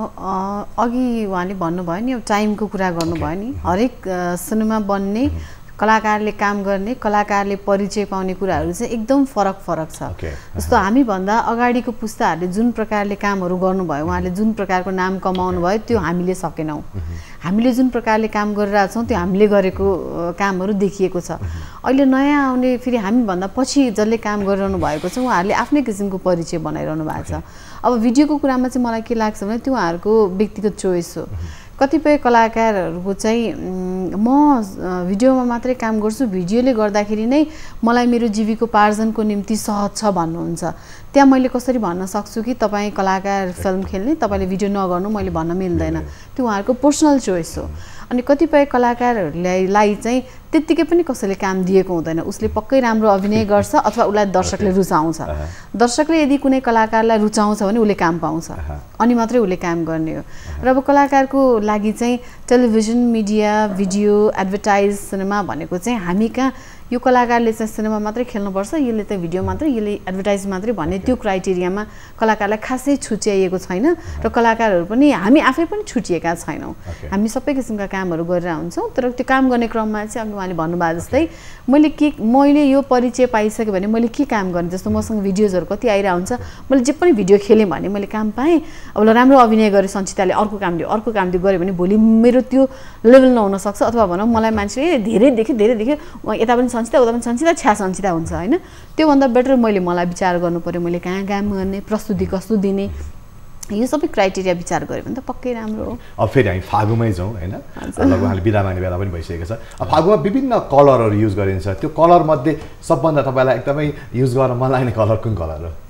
अघि उहाँले भन्नुभयो नि टाइमको कुरा गर्नुभयो नि हरेक सिनेमा बन्ने कलाकारले काम गर्ने कलाकारले परिचय पाउने कुराहरू चाहिँ एकदम फरक फरक छ। जस्तो हामीभन्दा अगाडिको पुस्ताहरूले जुन प्रकारले कामहरू गर्नुभयो, उहाँले जुन प्रकारको नाम कमाउनु भयो त्यो हामीले सकेनौँ। हामीले जुन प्रकारले काम गरिरहेछौँ त्यो हामीले गरेको कामहरू देखिएको छ। अहिले नयाँ आउने फेरि हामीभन्दा पछि जसले काम गरिरहनु भएको छ उहाँहरूले आफ्नै किसिमको परिचय बनाइरहनु भएको छ। अब भिडियोको कुरामा चाहिँ मलाई के लाग्छ भने त्यो उहाँहरूको व्यक्तिगत चोइस हो। कतिपय कलाकारहरूको चाहिँ म भिडियोमा मात्रै काम गर्छु, भिडियोले गर्दाखेरि नै मलाई मेरो जीविकोपार्जनको निम्ति सहज छ भन्नुहुन्छ। त्यहाँ मैले कसरी भन्न सक्छु कि तपाईँ कलाकार फिल्म खेल्ने, तपाईँले भिडियो नगर्नु, मैले भन्न मिल्दैन। त्यो उहाँहरूको पर्सनल चोइस हो। अनि कतिपय कलाकारहरूलाई चाहिँ त्यत्तिकै पनि कसैले काम दिएको हुँदैन, उसले पक्कै राम्रो अभिनय गर्छ अथवा उसलाई दर्शकले रुचाउँछ। दर्शकले यदि कुनै कलाकारलाई रुचाउँछ भने उसले काम पाउँछ, अनि मात्रै उसले काम गर्ने हो। र अब कलाकारको लागि चाहिँ television, media, video, advertise, cinema भनेको चाहिँ हामी कहाँ यो कलाकारले चाहिँ सिनेमा मात्रै खेल्नुपर्छ, यसले त भिडियो मात्रै, यसले एडभर्टाइज मात्रै भन्ने त्यो क्राइटेरियामा कलाकारलाई खासै छुट्याइएको छैन र कलाकारहरू पनि हामी आफै पनि छुटिएका छैनौँ। हामी सबै किसिमका कामहरू गरेर हुन्छौँ। तर त्यो काम गर्ने क्रममा चाहिँ अघि उहाँले भन्नुभयो जस्तै मैले के मैले यो परिचय पाइसकेँ भने मैले के काम गर्ने, जस्तो मसँग भिडियोजहरू कति आइरहेको हुन्छ, मैले जे पनि भिडियो खेलेँ भने मैले काम पाएँ। अब ल राम्रो अभिनय गरेँ सञ्चिताले, अर्को काम दियो अर्को काम दियो गऱ्यो भने भोलि मेरो त्यो लेभल नहुन सक्छ। अथवा भनौँ मलाई मान्छेले धेरै देख्यो धेरै देख्यो यता पनि सञ्चिता उता पनि सञ्चिता छ्या सञ्चिता हुन्छ होइन। त्योभन्दा बेटर मैले मलाई विचार गर्नु पऱ्यो, मैले कहाँ काम गर्ने, प्रस्तुति कस्तो दिने, यो सबै क्राइटेरिया विचार गऱ्यो भने त पक्कै राम्रो हो। अब फेरि हामी फागुमै जाउँ होइन, लगभग उहाँले बिदा माग्ने बेला पनि भइसकेको छ। अब फागुमा विभिन्न कलरहरू युज गरिन्छ, त्यो कलरमध्ये सबभन्दा तपाईँलाई एकदमै युज गर्न मन लाग्ने कलर कुन कलर हो?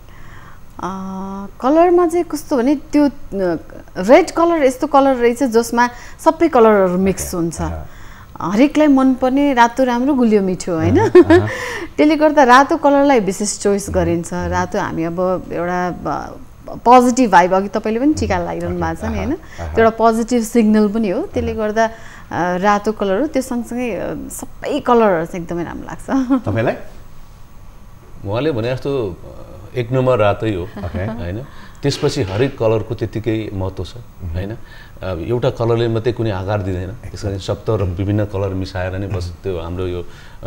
कलरमा चाहिँ कस्तो भने त्यो रेड कलर यस्तो कलर रहेछ जसमा सबै कलरहरू मिक्स हुन्छ। हरेकलाई मनपर्ने रातो राम्रो गुलियो मिठो होइन, त्यसले गर्दा रातो कलरलाई विशेष चोइस गरिन्छ। रातो हामी अब एउटा पोजिटिभ भाइब, अघि तपाईँले पनि टिका लगाइरहनु भएको छ नि होइन, त्यो एउटा पोजिटिभ सिग्नल पनि हो। त्यसले गर्दा रातो कलर हो, त्यो सँगसँगै सबै कलरहरू चाहिँ एकदमै राम्रो लाग्छ। तपाईँलाई? उहाँले भने जस्तो एक नम्बर रातै हो होइन, त्यसपछि हरेक कलरको त्यत्तिकै महत्त्व छ होइन। एउटा कलरले मात्रै कुनै आकार दिँदैन, त्यस कारण सप्त र विभिन्न कलर मिसाएर नै बस त्यो हाम्रो यो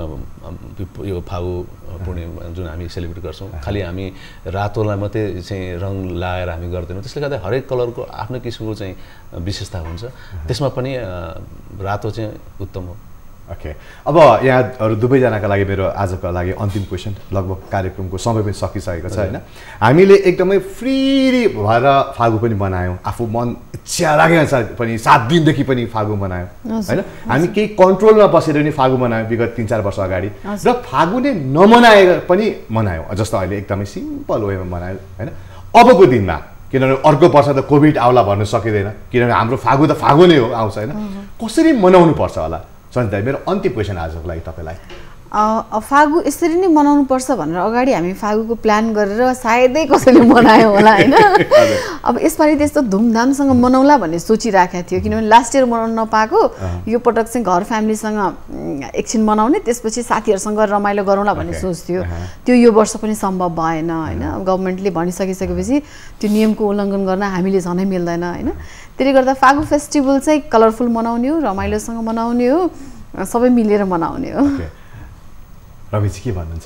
यो फागु पूर्णिमा जुन हामी सेलिब्रेट गर्छौँ, खालि हामी रातोलाई मात्रै चाहिँ रङ लगाएर हामी गर्दैनौँ। त्यसले गर्दा हरेक कलरको आफ्नो किसिमको चाहिँ विशेषता हुन्छ, त्यसमा पनि रातो चाहिँ उत्तम हो। ओके, अब यहाँहरू दुवैजनाका लागि मेरो आजको लागि अन्तिम क्वेसन, लगभग कार्यक्रमको समय पनि सकिसकेको छ होइन। हामीले एकदमै फ्री भएर फागु पनि बनायौँ, आफू मन इच्छा लागे अनुसार पनि सात दिनदेखि पनि फागु बनायौँ होइन। हामी केही कन्ट्रोलमा बसेर पनि फागु बनायौँ विगत तिन चार वर्ष अगाडि, र फागु नै नमनाएर पनि मनायौँ, जस्तो अहिले एकदमै सिम्पल वेमा मनायौँ होइन। अबको दिनमा किनभने अर्को वर्ष त कोभिड आउला भन्नु सकिँदैन, किनभने हाम्रो फागु त फागु नै हो आउँछ होइन, कसरी मनाउनु पर्छ होला? सञ्चिता, मेरो अन्तिम क्वेसन आजको लागि तपाईँलाई। फागु यसरी नै मनाउनु पर्छ भनेर अगाडि हामी फागुको प्लान गरेर सायदै कसैले मनायो होला होइन। अब यसपालि त्यस्तो धुमधामसँग मनाउला भन्ने सोचिराखेको थियो, किनभने लास्ट इयर मनाउन नपाएको, यो पटक चाहिँ घर फ्यामिलीसँग एकछिन मनाउने, त्यसपछि साथीहरूसँग रमाइलो गरौँला भन्ने सोच थियो। त्यो यो वर्ष पनि सम्भव भएन होइन। गभर्मेन्टले भनिसकिसकेपछि त्यो नियमको उल्लङ्घन गर्न हामीले झनै मिल्दैन होइन। त्यसले गर्दा फागु फेस्टिभल चाहिँ कलरफुल मनाउने हो, रमाइलोसँग मनाउने हो, सबै मिलेर मनाउने हो। रविजी के भन्नुहुन्छ?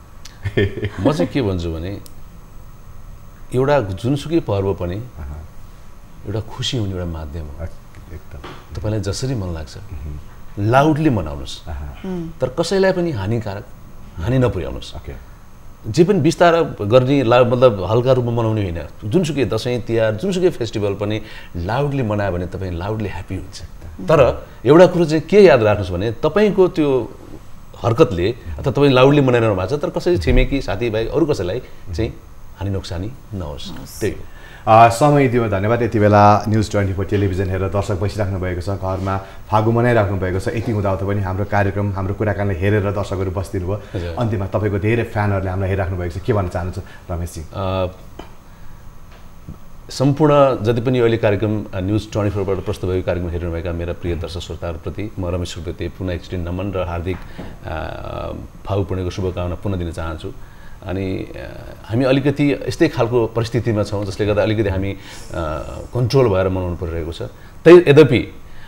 म चाहिँ के भन्छु भने एउटा जुनसुकै पर्व पनि एउटा खुसी हुने एउटा माध्यम हो। एकदम तपाईँलाई जसरी मन लाग्छ लाउडली मनाउनुहोस्, तर कसैलाई पनि हानिकारक हानि नपुर्याउनुहोस्। जे पनि बिस्तार गर्ने ला मतलब हल्का रूपमा मनाउने होइन। जुनसुकै दसैँ तिहार जुनसुकै फेस्टिभल पनि लाउडली मनायो भने तपाईँ लाउडली ह्याप्पी हुन्छ। तर एउटा कुरो चाहिँ के याद राख्नुहोस् भने तपाईँको त्यो हरकतले अथवा तपाईँ लाउडली मनाइरहनु भएको छ, तर कसै छिमेकी साथीभाइ अरू कसैलाई चाहिँ हानि नोक्सानी नहोस्, त्यही हो। समय दियो धन्यवाद। यति बेला न्युज ट्वेन्टी फोर टेलिभिजन हेरेर दर्शक बसिराख्नु भएको छ, घरमा फागु मनाइराख्नु भएको छ। यति हुँदाहुँदा पनि हाम्रो कार्यक्रम हाम्रो कुराकानीलाई हेरेर दर्शकहरू बसिदिनु भयो। अन्तिममा तपाईँको धेरै फ्यानहरूले हामीलाई हेरिराख्नु भएको छ, के भन्न चाहनुहुन्छ रमेशजी? सम्पूर्ण जति पनि अहिले कार्यक्रम न्युज ट्वेन्टी फोरबाट प्रस्तुत भएको कार्यक्रम हेर्नुभएका मेरा प्रिय दर्शक श्रोताहरूप्रति म रमेश सुब्रते पुनः एकचोटि नमन र हार्दिक फागु पूर्णिमाको शुभकामना पुनः दिन चाहन्छु। अनि हामी अलिकति यस्तै खालको परिस्थितिमा छौँ जसले गर्दा अलिकति हामी कन्ट्रोल भएर मनाउनु परिरहेको छ। त्यही यद्यपि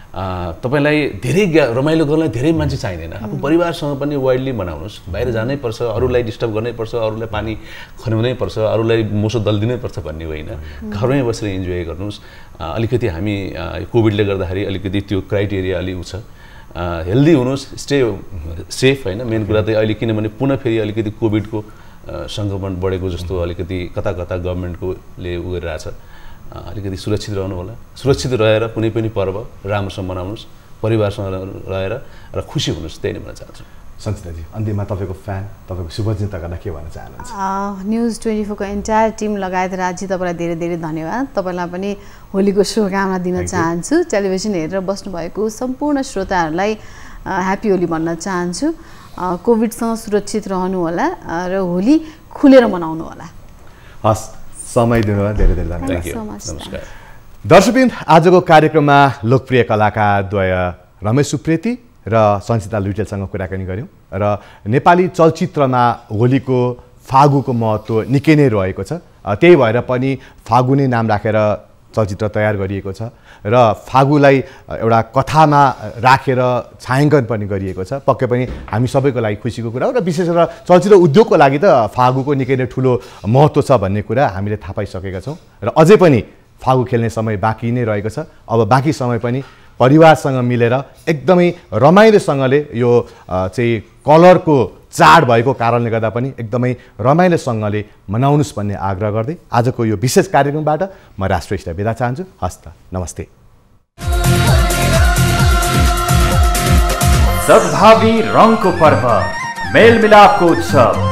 तपाईँलाई धेरै रमाइलो गर्नलाई धेरै मान्छे चाहिँदैन। आफू परिवारसँग पनि वाइल्डली मनाउनुहोस्, बाहिर जानै पर्छ, अरूलाई डिस्टर्ब गर्नै पर्छ, अरूलाई पानी खनाउनै पर्छ, अरूलाई मोसो दलिदिनै पर्छ भन्ने होइन। घरमै बसेर इन्जोय गर्नुहोस्। अलिकति हामी कोभिडले गर्दाखेरि अलिकति त्यो क्राइटेरिया अलि उ छ, हेल्दी हुनुहोस्, स्टे सेफ होइन। मेन कुरा चाहिँ अहिले किनभने पुनः फेरि अलिकति कोभिडको सङ्क्रमण बढेको जस्तो अलिकति कता कता गभर्मेन्टकोले उ गरिरहेछ। अलिकति सुरक्षित रहनु होला, सुरक्षित रहेर कुनै पनि पर्व राम्रोसँग मनाउनुहोस्, परिवारसँग रहेर र खुसी हुनुहोस्, त्यही नै भन्न चाहन्छु। सञ्चिताजी, अन्त्यमा तपाईँको फ्यान, तपाईँको शुभचिन्ता गर्न के भन्न चाहनुहुन्छ? न्युज ट्वेन्टी फोरको एन्टायर टिम लगायत राजी तपाईँलाई धेरै धेरै धन्यवाद। तपाईँलाई पनि होलीको शुभकामना दिन चाहन्छु। टेलिभिजन हेरेर बस्नुभएको सम्पूर्ण श्रोताहरूलाई ह्याप्पी होली भन्न चाहन्छु। कोभिडसँग सुरक्षित रहनु होला र होली खुलेर मनाउनु होला। हस्, समय दिनुभयो, धेरै धेरै धन्यवाद। नमस्कार दर्शकवृन्द, आजको कार्यक्रममा लोकप्रिय कलाकारद्वय रमेश सुप्रेती र सञ्चिता लुइटेलसँग कुराकानी गऱ्यौँ र नेपाली चलचित्रमा होलीको फागुको महत्त्व निकै नै रहेको छ। त्यही भएर पनि फागु नै नाम राखेर चलचित्र तयार गरिएको छ र फागुलाई एउटा कथामा राखेर छायाङ्कन पनि गरिएको छ। पक्कै पनि हामी सबैको लागि खुसीको कुरा हो र विशेष गरेर चलचित्र उद्योगको लागि त फागुको निकै नै ठुलो महत्त्व छ भन्ने कुरा हामीले थाहा पाइसकेका छौँ र अझै पनि फागु खेल्ने समय बाँकी नै रहेको छ। अब बाँकी समय पनि परिवारसँग मिलेर एकदमै रमाइलोसँगले यो चाहिँ कलरको चाड भएको कारणले गर्दा पनि एकदमै रमाइलोसँगले मनाउनुहोस् भन्ने आग्रह गर्दै आजको यो विशेष कार्यक्रमबाट म राष्ट्रिय स्टार बिदा चाहन्छु। हस्त, नमस्ते। सद्भावी रङको पर्व, मेलमिलापको उत्सव